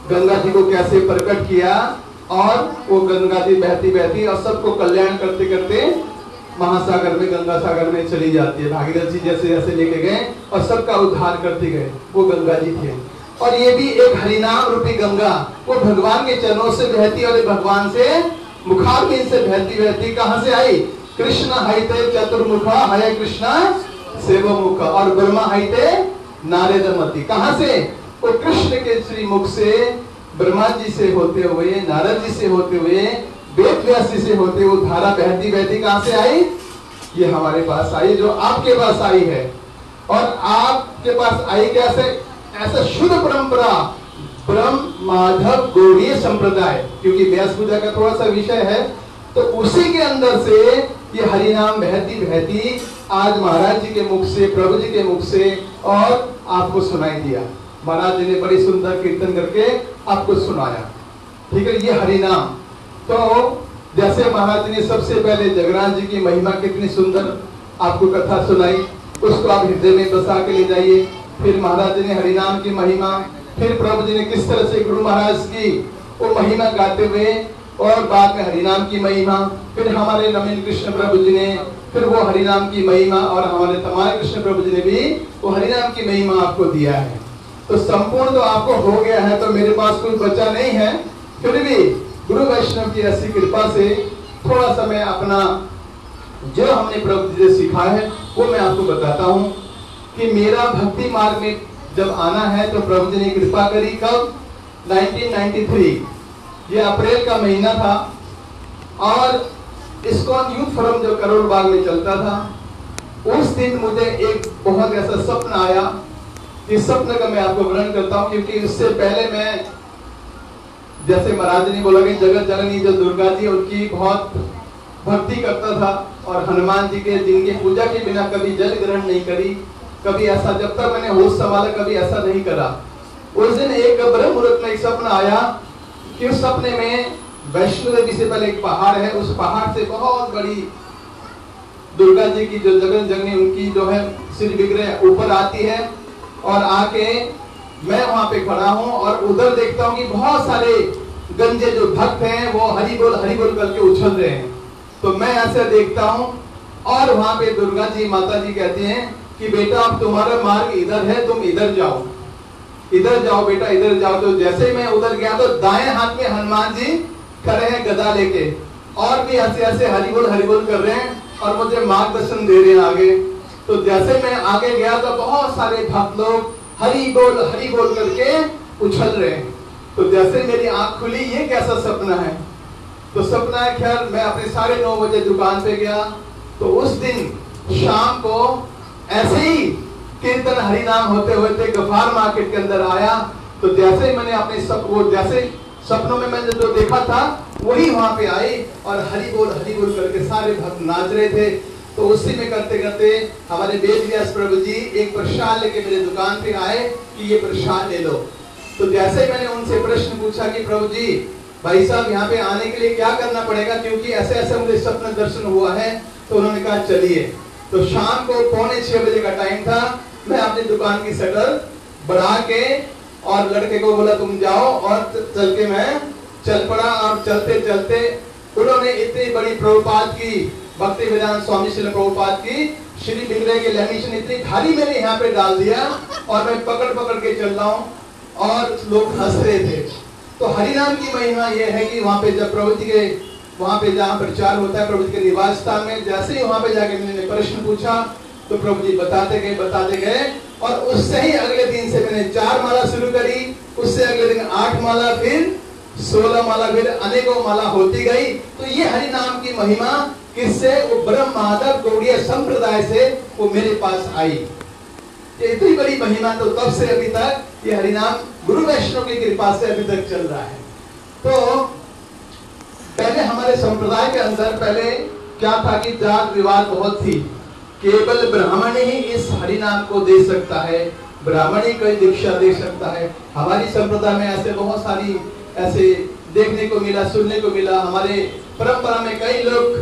गंगा जी को कैसे प्रकट किया और वो गंगा जी बहती बहती और सबको कल्याण करते करते महासागर में, गंगा सागर में चली जाती है। भागीरथ जी जैसे जैसे लेके गए और सबका उद्धार करते गए, वो गंगा जी थे। और ये भी एक हरिनाम रूपी गंगा, वो भगवान के चरणों से बहती और भगवान से मुखारबिंद से बहती बहती कहां से आई? कृष्ण हईते चतुर्मुखा हय कृष्ण सेवमुख और ब्रह्मा हईते नारदमति। कहां से? वो कृष्ण के श्री मुख से, ब्रह्मा जी से होते हुए, नारद जी से होते हुए, वेद व्यास जी से होते हुए धारा बहती बहती कहां से आई? ये हमारे पास आई, जो आपके पास आई है। और आपके पास आई कैसे? ऐसा शुद्ध परंपरा, ब्रह्म माधव गौड़ीय संप्रदाय, क्योंकि व्यास पूजा का थोड़ा सा विषय है, तो उसी के अंदर से ये हरिनाम बहती बहती आज महाराज जी के मुख से, प्रभु जी के मुख से और आपको सुनाई दिया। महाराज जी ने बड़ी सुंदर कीर्तन करके आपको सुनाया। ठीक है, ये हरिनाम। तो जैसे महाराज जी ने सबसे पहले जगन्नाथ जी की महिमा कितनी सुंदर आपको कथा सुनाई, उसको आप हृदय में बसा के ले जाइए। फिर महाराज जी ने हरिनाम की महिमा, फिर प्रभु जी ने किस तरह से गुरु महाराज की वो महिमा गाते हुए, और बाद में हरिनाम की महिमा, फिर हमारे नवीन कृष्ण प्रभु जी ने फिर वो हरिनाम की महिमा, और हमारे तमाम कृष्ण प्रभु जी ने भी वो हरिनाम की महिमा आपको दिया है। तो संपूर्ण तो आपको हो गया है, तो मेरे पास कुछ बचा नहीं है। फिर भी गुरु वैष्णव की ऐसी कृपा से थोड़ा सा मैं अपना जो हमने प्रभु जी से सीखा है वो मैं आपको बताता हूँ कि मेरा भक्ति मार्ग में जब आना है तो प्रभु जी ने कृपा करी। कब? नाइनटीन नाइंटी थ्री, ये अप्रैल का महीना था, और इस्कॉन यूथ फोरम जो करोड़ बाग में चलता था, उस दिन मुझे एक बहुत ऐसा सपना आया। इस सपने का मैं आपको वर्णन करता हूँ, क्योंकि उससे पहले मैं, जैसे महाराज ने बोला कि जगत जननी जो दुर्गा जी, उनकी बहुत भक्ति करता था, और हनुमान जी के जिनकी पूजा के बिना कभी जल ग्रहण नहीं करी, कभी ऐसा, जब तक मैंने होश संभाला कभी ऐसा नहीं करा। उस दिन एक ब्रह्म मुहूर्त में एक सपना आया कि उस सपने में वैष्णो देवी से पहले एक पहाड़ है, उस पहाड़ से बहुत बड़ी दुर्गा जी की जो जगन जननी उनकी जो है श्री विग्रह ऊपर आती है, और आके मैं वहां पे खड़ा हूँ और उधर देखता हूँ कि बहुत सारे गंजे जो भक्त हैं वो हरि बोल हरि बोल करके उछल रहे हैं। तो मैं ऐसे देखता हूँ, और वहां पे दुर्गा जी माता जी कहती हैं कि बेटा अब तुम्हारा मार्ग इधर है, तुम इधर जाओ, इधर जाओ बेटा, इधर जाओ। तो जैसे ही मैं उधर गया तो दाएं हाथ में हनुमान जी खड़े हैं गदा लेके, और भी ऐसे ऐसे हरि बोल हरि बोल कर रहे हैं और मुझे मार्गदर्शन दे रहे हैं आगे। तो जैसे मैं आगे गया तो बहुत सारे भक्त लोग हरि बोल हरि बोल करके उछल रहे हैं। तो जैसे मेरी आंख खुली, ये कैसा सपना है? तो सपना है, खैर मैं अपने साढ़े नौ बजे दुकान पे गया। तो उस दिन शाम को ऐसे ही कीर्तन हरिनाम होते होते गफार मार्केट के अंदर आया। तो जैसे ही मैंने अपने सब वो जैसे सपनों में मैंने जो देखा था वही वहां पे आई, और हरि बोल हरि बोल करके सारे भक्त नाच रहे थे। तो उसी में करते करते हमारे वेद व्यास प्रभु जी एक प्रसाद लेके मेरे दुकान पे आए कि ये प्रसाद ले लो। तो जैसे मैंने उनसे प्रश्न पूछा कि प्रभु जी भाई साहब यहाँ पे आने के लिए क्या करना पड़ेगा, क्योंकि ऐसे ऐसे मुझे सपना दर्शन हुआ है। तो उन्होंने कहा चलिए। तो शाम को पौने छह बजे का टाइम था, मैं अपनी दुकान की शटर बढ़ा के और लड़के को बोला तुम जाओ, और चल के मैं चल पड़ा। और चलते चलते उन्होंने इतनी बड़ी प्रभुपाद की, भक्ति वेदांत स्वामी श्री प्रभुपाद की श्री विग्रह के लैमिनेशन इतनी भारी मैंने यहाँ पे डाल दिया, और मैं पकड़ पकड़ के चल रहा हूँ और लोग हंस रहे थे। तो हरिनाम की महिमा यह है कि वहाँ पे जब प्रभु जी के वहाँ पे जहाँ प्रचार होता है प्रभु जी के निवास स्थान में, जैसे ही वहाँ पे जाके मैंने प्रश्न पूछा तो प्रभु जी बताते गए बताते गए और उससे ही अगले दिन से मैंने चार माला शुरू करी, उससे अगले दिन आठ माला, फिर सोलह माला, फिर अनेकों माला होती गई। तो ये हरिनाम की महिमा किससे? वो ब्रह्म माधव गौड़ीय संप्रदाय से वो मेरे पास आई। ये इतनी बड़ी महिमा तो तब से अभी तक ये हरिनाम गुरु वैष्णव की कृपा से अभी तक चल रहा है। तो पहले हमारे संप्रदाय के अंदर पहले क्या था कि जात विवाद बहुत थी, केवल ब्राह्मण ही इस हरिनाम को दे सकता है, ब्राह्मण ही कोई दीक्षा दे सकता है। हमारी संप्रदाय में ऐसे बहुत सारी ऐसे देखने को मिला, सुनने को मिला। हमारे परंपरा में कई लोग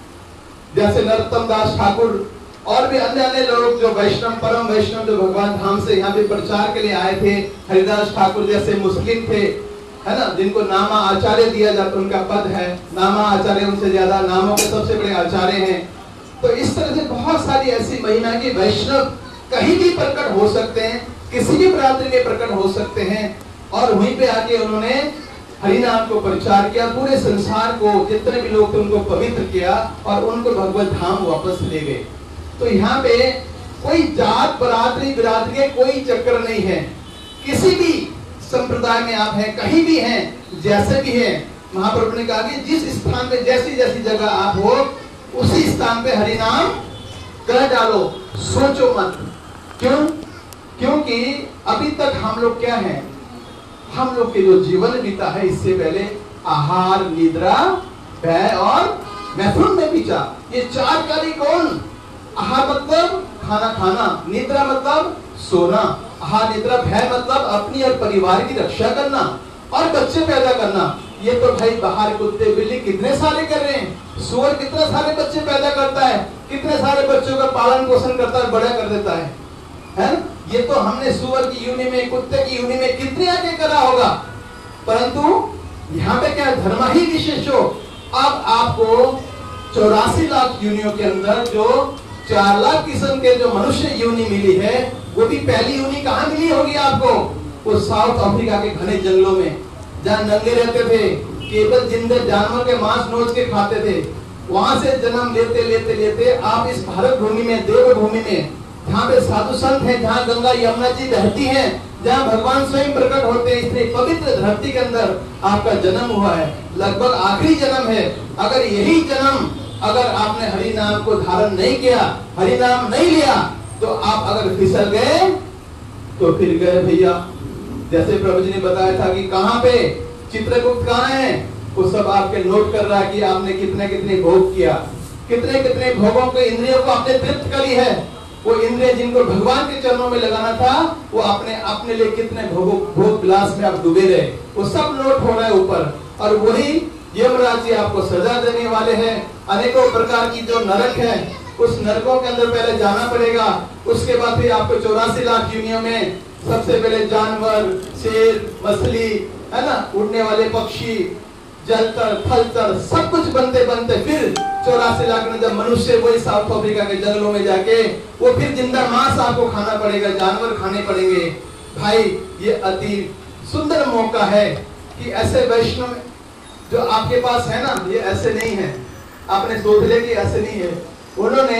जैसे नरोत्तम दास ठाकुर और भी अन्य अन्य लोग जो वैष्णव परम वैष्णव जो भगवान धाम से यहाँ पे प्रचार के लिए आए थे, हरिदास ठाकुर जैसे मुस्लिम थे, है ना, जिनको नामा आचार्य दिया जाता, उनका पद है नामा आचार्य, उनसे ज्यादा नामों के सबसे बड़े आचार्य हैं। तो इस तरह से बहुत सारी ऐसी महिमा की वैष्णव कहीं भी प्रकट हो सकते हैं, किसी भी प्रांत में प्रकट हो सकते हैं, और वहीं पे आके उन्होंने हरिनाम को प्रचार किया, पूरे संसार को जितने भी लोग थे उनको पवित्र किया और उनको भगवत धाम वापस ले गए। तो यहाँ पे कोई जात बरादरी बिरादरी के कोई चक्कर नहीं है, किसी भी संप्रदाय में आप हैं, कहीं भी हैं, जैसे भी हैं, महाप्रभु ने कहा कि जिस स्थान पे जैसी जैसी जगह आप हो उसी स्थान पे हरिनाम कर डालो, सोचो मत। क्यों? क्योंकि अभी तक हम लोग क्या हैं, हम लोग के जो जीवन बीता है इससे पहले आहार निद्रा भय और मैथुन में बीता। ये चार कार्य कौन? आहार मतलब खाना खाना, निद्रा मतलब सोना, आहार निद्रा भय मतलब अपनी और परिवार की रक्षा करना और बच्चे पैदा करना। ये तो भाई बाहर कुत्ते बिल्ली कितने सारे कर रहे हैं, सूअर कितने सारे बच्चे पैदा करता है, कितने सारे बच्चों का पालन पोषण करता है, बड़ा कर देता है, है? ये तो हमने सूअर की यूनि में, कुत्ते की यूनि में कितने आगे करा होगा, परंतु यहाँ पे क्या धर्म ही विशेष हो। अब आपको चौरासी लाख यूनियों के अंदर जो चार लाख किस्म के जो मनुष्य यूनि मिली है, वो भी पहली यूनि कहाँ मिली होगी आपको? वो साउथ अफ्रीका के घने जंगलों में, जहाँ नंगे रहते थे, केवल जिंदे जानवर के मांस नोच के खाते थे, वहां से जन्म लेते लेते लेते आप इस भारत भूमि में, देव भूमि में, जहाँ पे साधु संत हैं, जहाँ गंगा यमुना जी बहती हैं, जहाँ भगवान स्वयं प्रकट होते हैं, इसलिए पवित्र धरती के अंदर आपका जन्म हुआ है, लगभग आखिरी जन्म है। अगर यही जन्म अगर आपने हरि नाम को धारण नहीं किया, हरि नाम नहीं लिया, तो आप अगर फिसल गए तो फिर गए भैया। जैसे प्रभु जी ने बताया था कि कहाँ पे चित्रगुप्त कहाँ है, वो सब आपके नोट कर रहा है कि आपने कितने कितने भोग किया, कितने कितने भोगों के इंद्रियों को आपने तृप्त करी है। वो इंद्रिय जिनको भगवान के चरणों में लगाना था, वो आपने अपने लिए कितने भोगों भोग विलास में आप डूबे रहे, वो सब नोट हो रहा है ऊपर। और वही यमराज जी आपको सजा देने वाले हैं। अनेकों प्रकार की जो नरक है, उस नरकों के अंदर पहले जाना पड़ेगा, उसके बाद फिर आपको चौरासी लाख यूनियों में सबसे पहले जानवर, शेर, मछली, है ना, उड़ने वाले पक्षी, जलतर थलतर सब कुछ बनते बनते फिर चौरासी लाख में जब मनुष्य वही साउथ अफ्रीका के जंगलों में जाके वो फिर जिंदा मांस आपको खाना पड़ेगा, जानवर खाने पड़ेंगे। भाई ये अति सुंदर मौका है कि ऐसे वैष्णव जो आपके पास है ना, ये ऐसे नहीं है, आपने सोच लिया कि ऐसे नहीं है, उन्होंने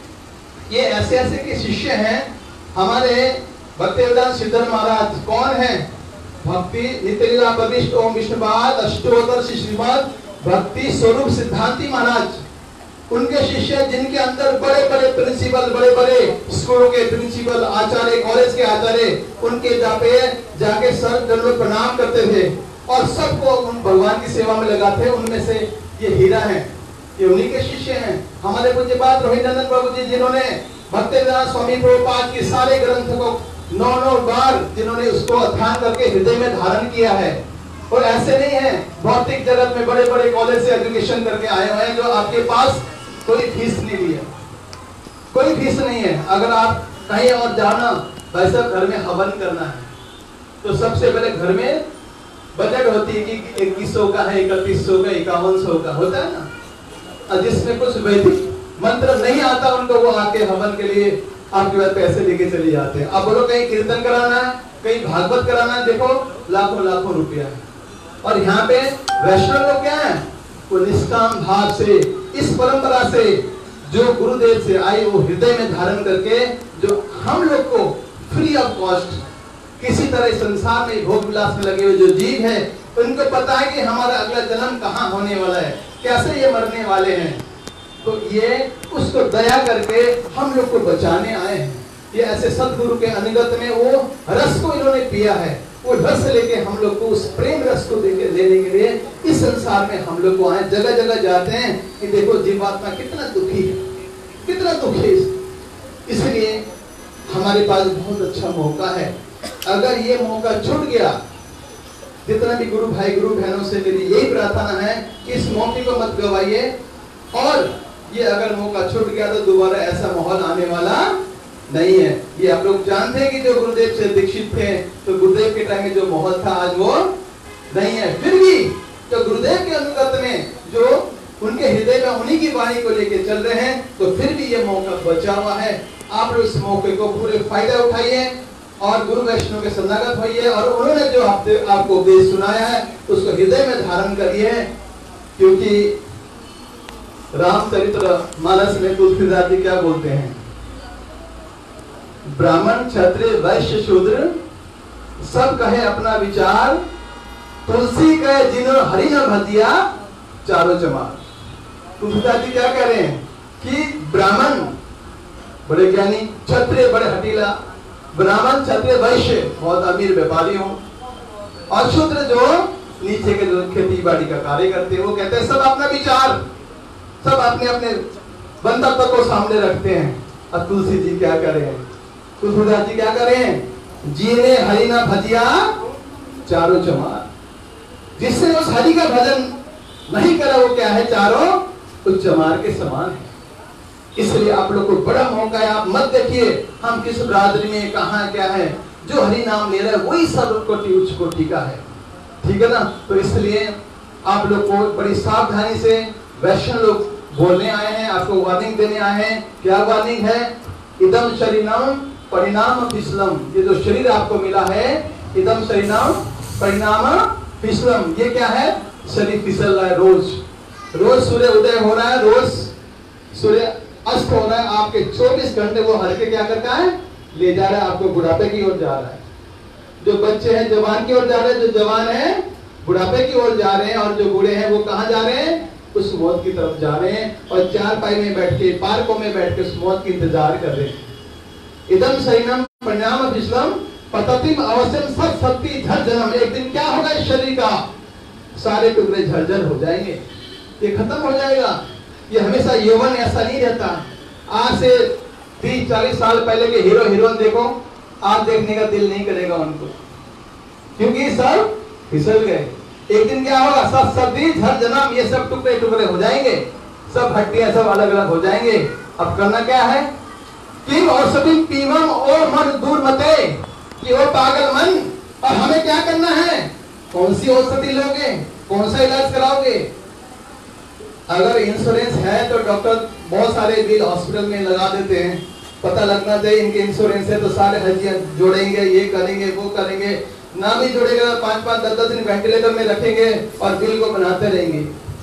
ये ऐसे ऐसे के शिष्य हैं। हमारे भक्तिवेदांत श्रीधर महाराज कौन है? भक्ति नित्यलीला प्रविष्ट ओम विष्णुपाद अष्टोत्तर श्रीमद भक्ति स्वरूप सिद्धांति महाराज, उनके शिष्य जिनके अंदर बड़े बड़े प्रिंसिपल, बड़े बड़े स्कूलों के प्रिंसिपल, आचार्य, कॉलेज के आचार्य, उनके जापे जाके सर दंडों प्रणाम करते थे और सबको उन भगवान की सेवा में लगाते। उनमें से ये हीरा है, ये उन्हीं के शिष्य हैं। हमारे पूज्यपाद रोहितनंदन प्रभु जी, जिन्होंने भक्तिवेदांत स्वामी प्रभुपाद के सारे ग्रंथ को नौ नौ बार जिन्होंने उसको अध्ययन करके हृदय में धारण किया है। और ऐसे नहीं है भौतिक जगत में बड़े बड़े कॉलेज से एजुकेशन करके आए हुए हैं जो आपके पास कोई फीस नहीं लिया, कोई फीस नहीं है। अगर आप कहीं और जाना, भाई साहब घर में हवन करना है तो सबसे पहले घर में बजट होती है कि इक्कीस सौ का है, इकतीस सौ का, इक्यावन सौ का होता है ना। और जिसमें कुछ वैदिक मंत्र नहीं आता उनको, वो आके हवन के लिए आपके पास पैसे लेके चले जाते हैं। अब बोलो कहीं कीर्तन कराना है, कहीं भागवत कराना है, देखो लाखों लाखों रुपया है। और यहाँ पे वैष्णव लोग क्या है, वो निष्काम भाव से इस परंपरा से जो गुरुदेव से आई वो हृदय में धारण करके, जो हम लोग को फ्री ऑफ कॉस्ट किसी तरह संसार में भोग विलास में लगे हुए जो जीव है, उनको पता है कि हमारा अगला जन्म कहाँ होने वाला है, कैसे ये मरने वाले हैं, तो ये उसको दया करके हम लोग को बचाने आए हैं। ये ऐसे सदगुरु के अनुगत में वो रस को इन्होंने पिया है, वो रस लेके हम लोग को उस प्रेम रस को देके लेने के लिए इस संसार में हम लोग को आए। जगह जगह जाते हैं कि देखो जीवात्मा कितना दुखी है, कितना दुखी है। इसलिए हमारे पास बहुत अच्छा मौका है। अगर ये मौका छूट गया, जितना भी गुरु भाई गुरु बहनों से मेरी यही प्रार्थना है कि इस मौके को मत गवाइए। और ये अगर मौका छूट गया तो दोबारा ऐसा माहौल आने वाला नहीं है। ये आप लोग जानते हैं कि जो गुरुदेव से दीक्षित थे तो गुरुदेव के टाइम में जो माहौल था आज वो नहीं है। फिर भी तो गुरुदेव के अनुगत में जो उनके हृदय में उन्हीं की वाणी को लेके चल रहे हैं, तो फिर भी ये मौका बचा हुआ है। आप लोग इस मौके को पूरे फायदा उठाइए और गुरु वैष्णव के शरणागत होइए और उन्होंने जो आप, आपको उपदेश सुनाया है उसको हृदय में धारण करिए। क्योंकि रामचरित्र मानस में तुलसीदास जी क्या बोलते हैं, ब्राह्मण क्षत्रिय वैश्य शूद्र सब कहे अपना विचार, तुलसी कहे जिन्हों हरि न भजिया चारों चमार। तुलसीदास जी क्या कह रहे हैं कि ब्राह्मण बड़े ज्ञानी, क्षत्रिय बड़े हटीला, ब्राह्मण क्षत्रिय वैश्य बहुत अमीर व्यापारी हो, और शूद्र जो नीचे के जो खेती बाड़ी का कार्य करते हैं, वो कहते हैं सब अपना विचार, सब अपने अपने बंधत्व को सामने रखते हैं। और तुलसी जी क्या कर रहे हैं, तुलसीदास जी क्या कर रहे हैं, जीने हरि ना भजिया चारों चमार। जिसने उस हरि का भजन नहीं करा वो क्या है, चारों उस चमार के समान है। इसलिए आप लोग को बड़ा मौका है, आप मत देखिए हम किस बिरादरी में कहाँ क्या है, जो हरि नाम ले रहा है वही सर्व कोटि उच्च कोटि का है, ठीक है ना। तो इसलिए आप लोग को बड़ी सावधानी से वैष्णव लोग बोलने आए हैं, आपको वार्निंग देने आए हैं। क्या वार्निंग है, इदम शरीरम परिणाम फिसलम, ये जो शरीर आपको मिला है, इदम शरीरम परिणाम फिसलम, ये क्या है, शरीर फिसल रहा है। रोज रोज सूर्य उदय हो रहा है, रोज सूर्य अस्त हो रहा है, आपके चौबीस घंटे वो हर के क्या करता है, ले जा रहा है, आपको बुढ़ापे की ओर जा रहा है। जो बच्चे हैं जवान की ओर जा रहे हैं, जो जवान है बुढ़ापे की ओर जा रहे हैं, और जो बूढ़े हैं वो कहाँ जा रहे हैं, उस मौत की तरफ जा रहे हैं। और चार पाई में बैठ के, पार्कों में बैठ के उस मौत की इंतजार कर रहे हैं। इदम शरीरम परिणाम फिसलम पततिम अवश्यम सब शक्ति झर जन्म, एक दिन क्या होगा इस शरीर का, सारे टुकड़े झरझर हो जाएंगे, ये खत्म हो जाएगा। ये हमेशा यौवन ऐसा नहीं रहता। आज से तीस चालीस साल पहले के हीरो हीरोइन देखो, आज देखने का दिल नहीं करेगा उनको, क्योंकि सब फिसल गए। एक दिन क्या होगा, सब सब झर जन्म, ये सब टुकड़े टुकड़े हो जाएंगे, सब हड्डियां सब अलग अलग हो जाएंगे। अब करना क्या है, किम और सभी पीवम और मन दूर मते, कि वो पागल मन, और हमें क्या करना है, कौन सी औषधि लोगे, कौन सा इलाज कराओगे। अगर इंश्योरेंस है तो डॉक्टर बहुत सारे बिल हॉस्पिटल में लगा देते हैं, पता लगना चाहिए इनके इंश्योरेंस है तो सारे हजियां जोड़ेंगे, ये करेंगे वो करेंगे। ना भी जोड़ेगा पांच पांच दस दस दिन वेंटिलेटर में रखेंगे और बिल को बनाते रहेंगे।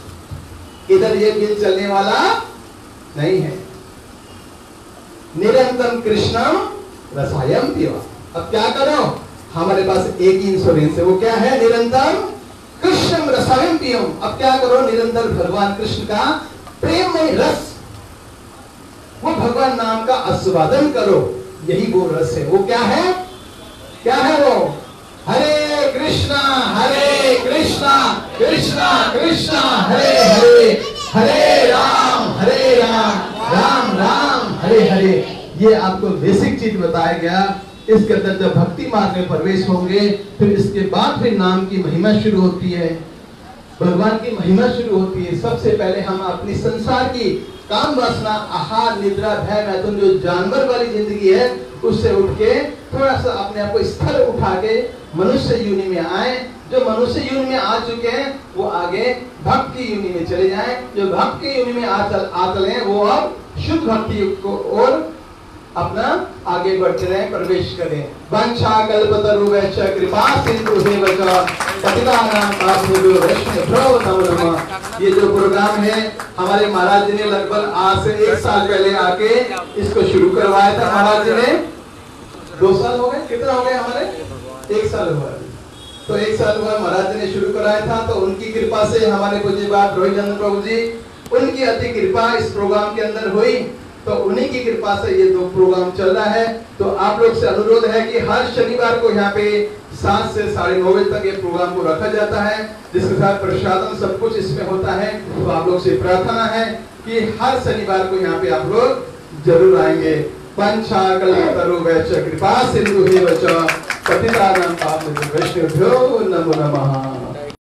इधर ये बिल चलने वाला नहीं है। निरंतर कृष्णम रसायन पीवा। अब क्या करो, हमारे पास एक ही इंश्योरेंस है, वो क्या है, निरंतर कृष्ण रसायन पियम। अब क्या करो, निरंतर भगवान कृष्ण का प्रेममय रस, वो भगवान नाम का आस्वादन करो, यही वो रस है। वो क्या है, क्या है वो, हरे कृष्णा हरे कृष्णा कृष्णा कृष्णा हरे हरे, हरे राम हरे राम राम राम हरे हरे। ये आपको बेसिक चीज बताया गया। इसके अंदर जब भक्ति मार्ग में प्रवेश होंगे, फिर इसके बाद फिर नाम की महिमा शुरू होती है, भगवान की महिमा शुरू होती है। सबसे पहले हम अपनी संसार की काम वासना, आहार निद्रा भय मैथुन, जो जानवर वाली जिंदगी है, उससे उठ के थोड़ा सा अपने आप को स्थल उठा के मनुष्य योनि में आए। जो मनुष्य योनि में आ चुके हैं वो आगे भक्त की योनि में चले जाएं। जो भक्त की योनि में आ चल आ चले वो अब शुद्ध भक्ति को और अपना आगे बढ़ते रहे, प्रवेश करें। वंशा कल्पतरुवैश्च कृपा सिंधुभ्येव च पतितानां पावनेभ्यो वैष्णवेभ्यो नमो नमः। ये जो प्रोग्राम है हमारे महाराज जी ने लगभग आज से एक साल पहले आके इसको शुरू करवाया था। महाराज जी ने दो साल हो गए, कितना हो गए हमारे, एक साल हुआ। तो एक साल हुआ महाराज जी ने शुरू कराया था, तो उनकी कृपा से हमारे पूज्य बाप रोहित चंद्र प्रभु जी, उनकी अति कृपा इस प्रोग्राम के अंदर हुई। तो उन्हीं की कृपा से ये दो प्रोग्राम चल रहा है। तो आप लोग से अनुरोध है कि हर शनिवार को यहाँ पे सात से साढ़े नौ बजे तक ये प्रोग्राम को रखा जाता है, जिसके साथ प्रसादन सब कुछ इसमें होता है। तो आप लोग से प्रार्थना है कि हर शनिवार को यहाँ पे आप लोग जरूर आएंगे। पंचा कल्पतरुवैश्च कृपा सिंधुभ्येव च पतितानां पावनेभ्यो वैष्णवेभ्यो नमो नमः।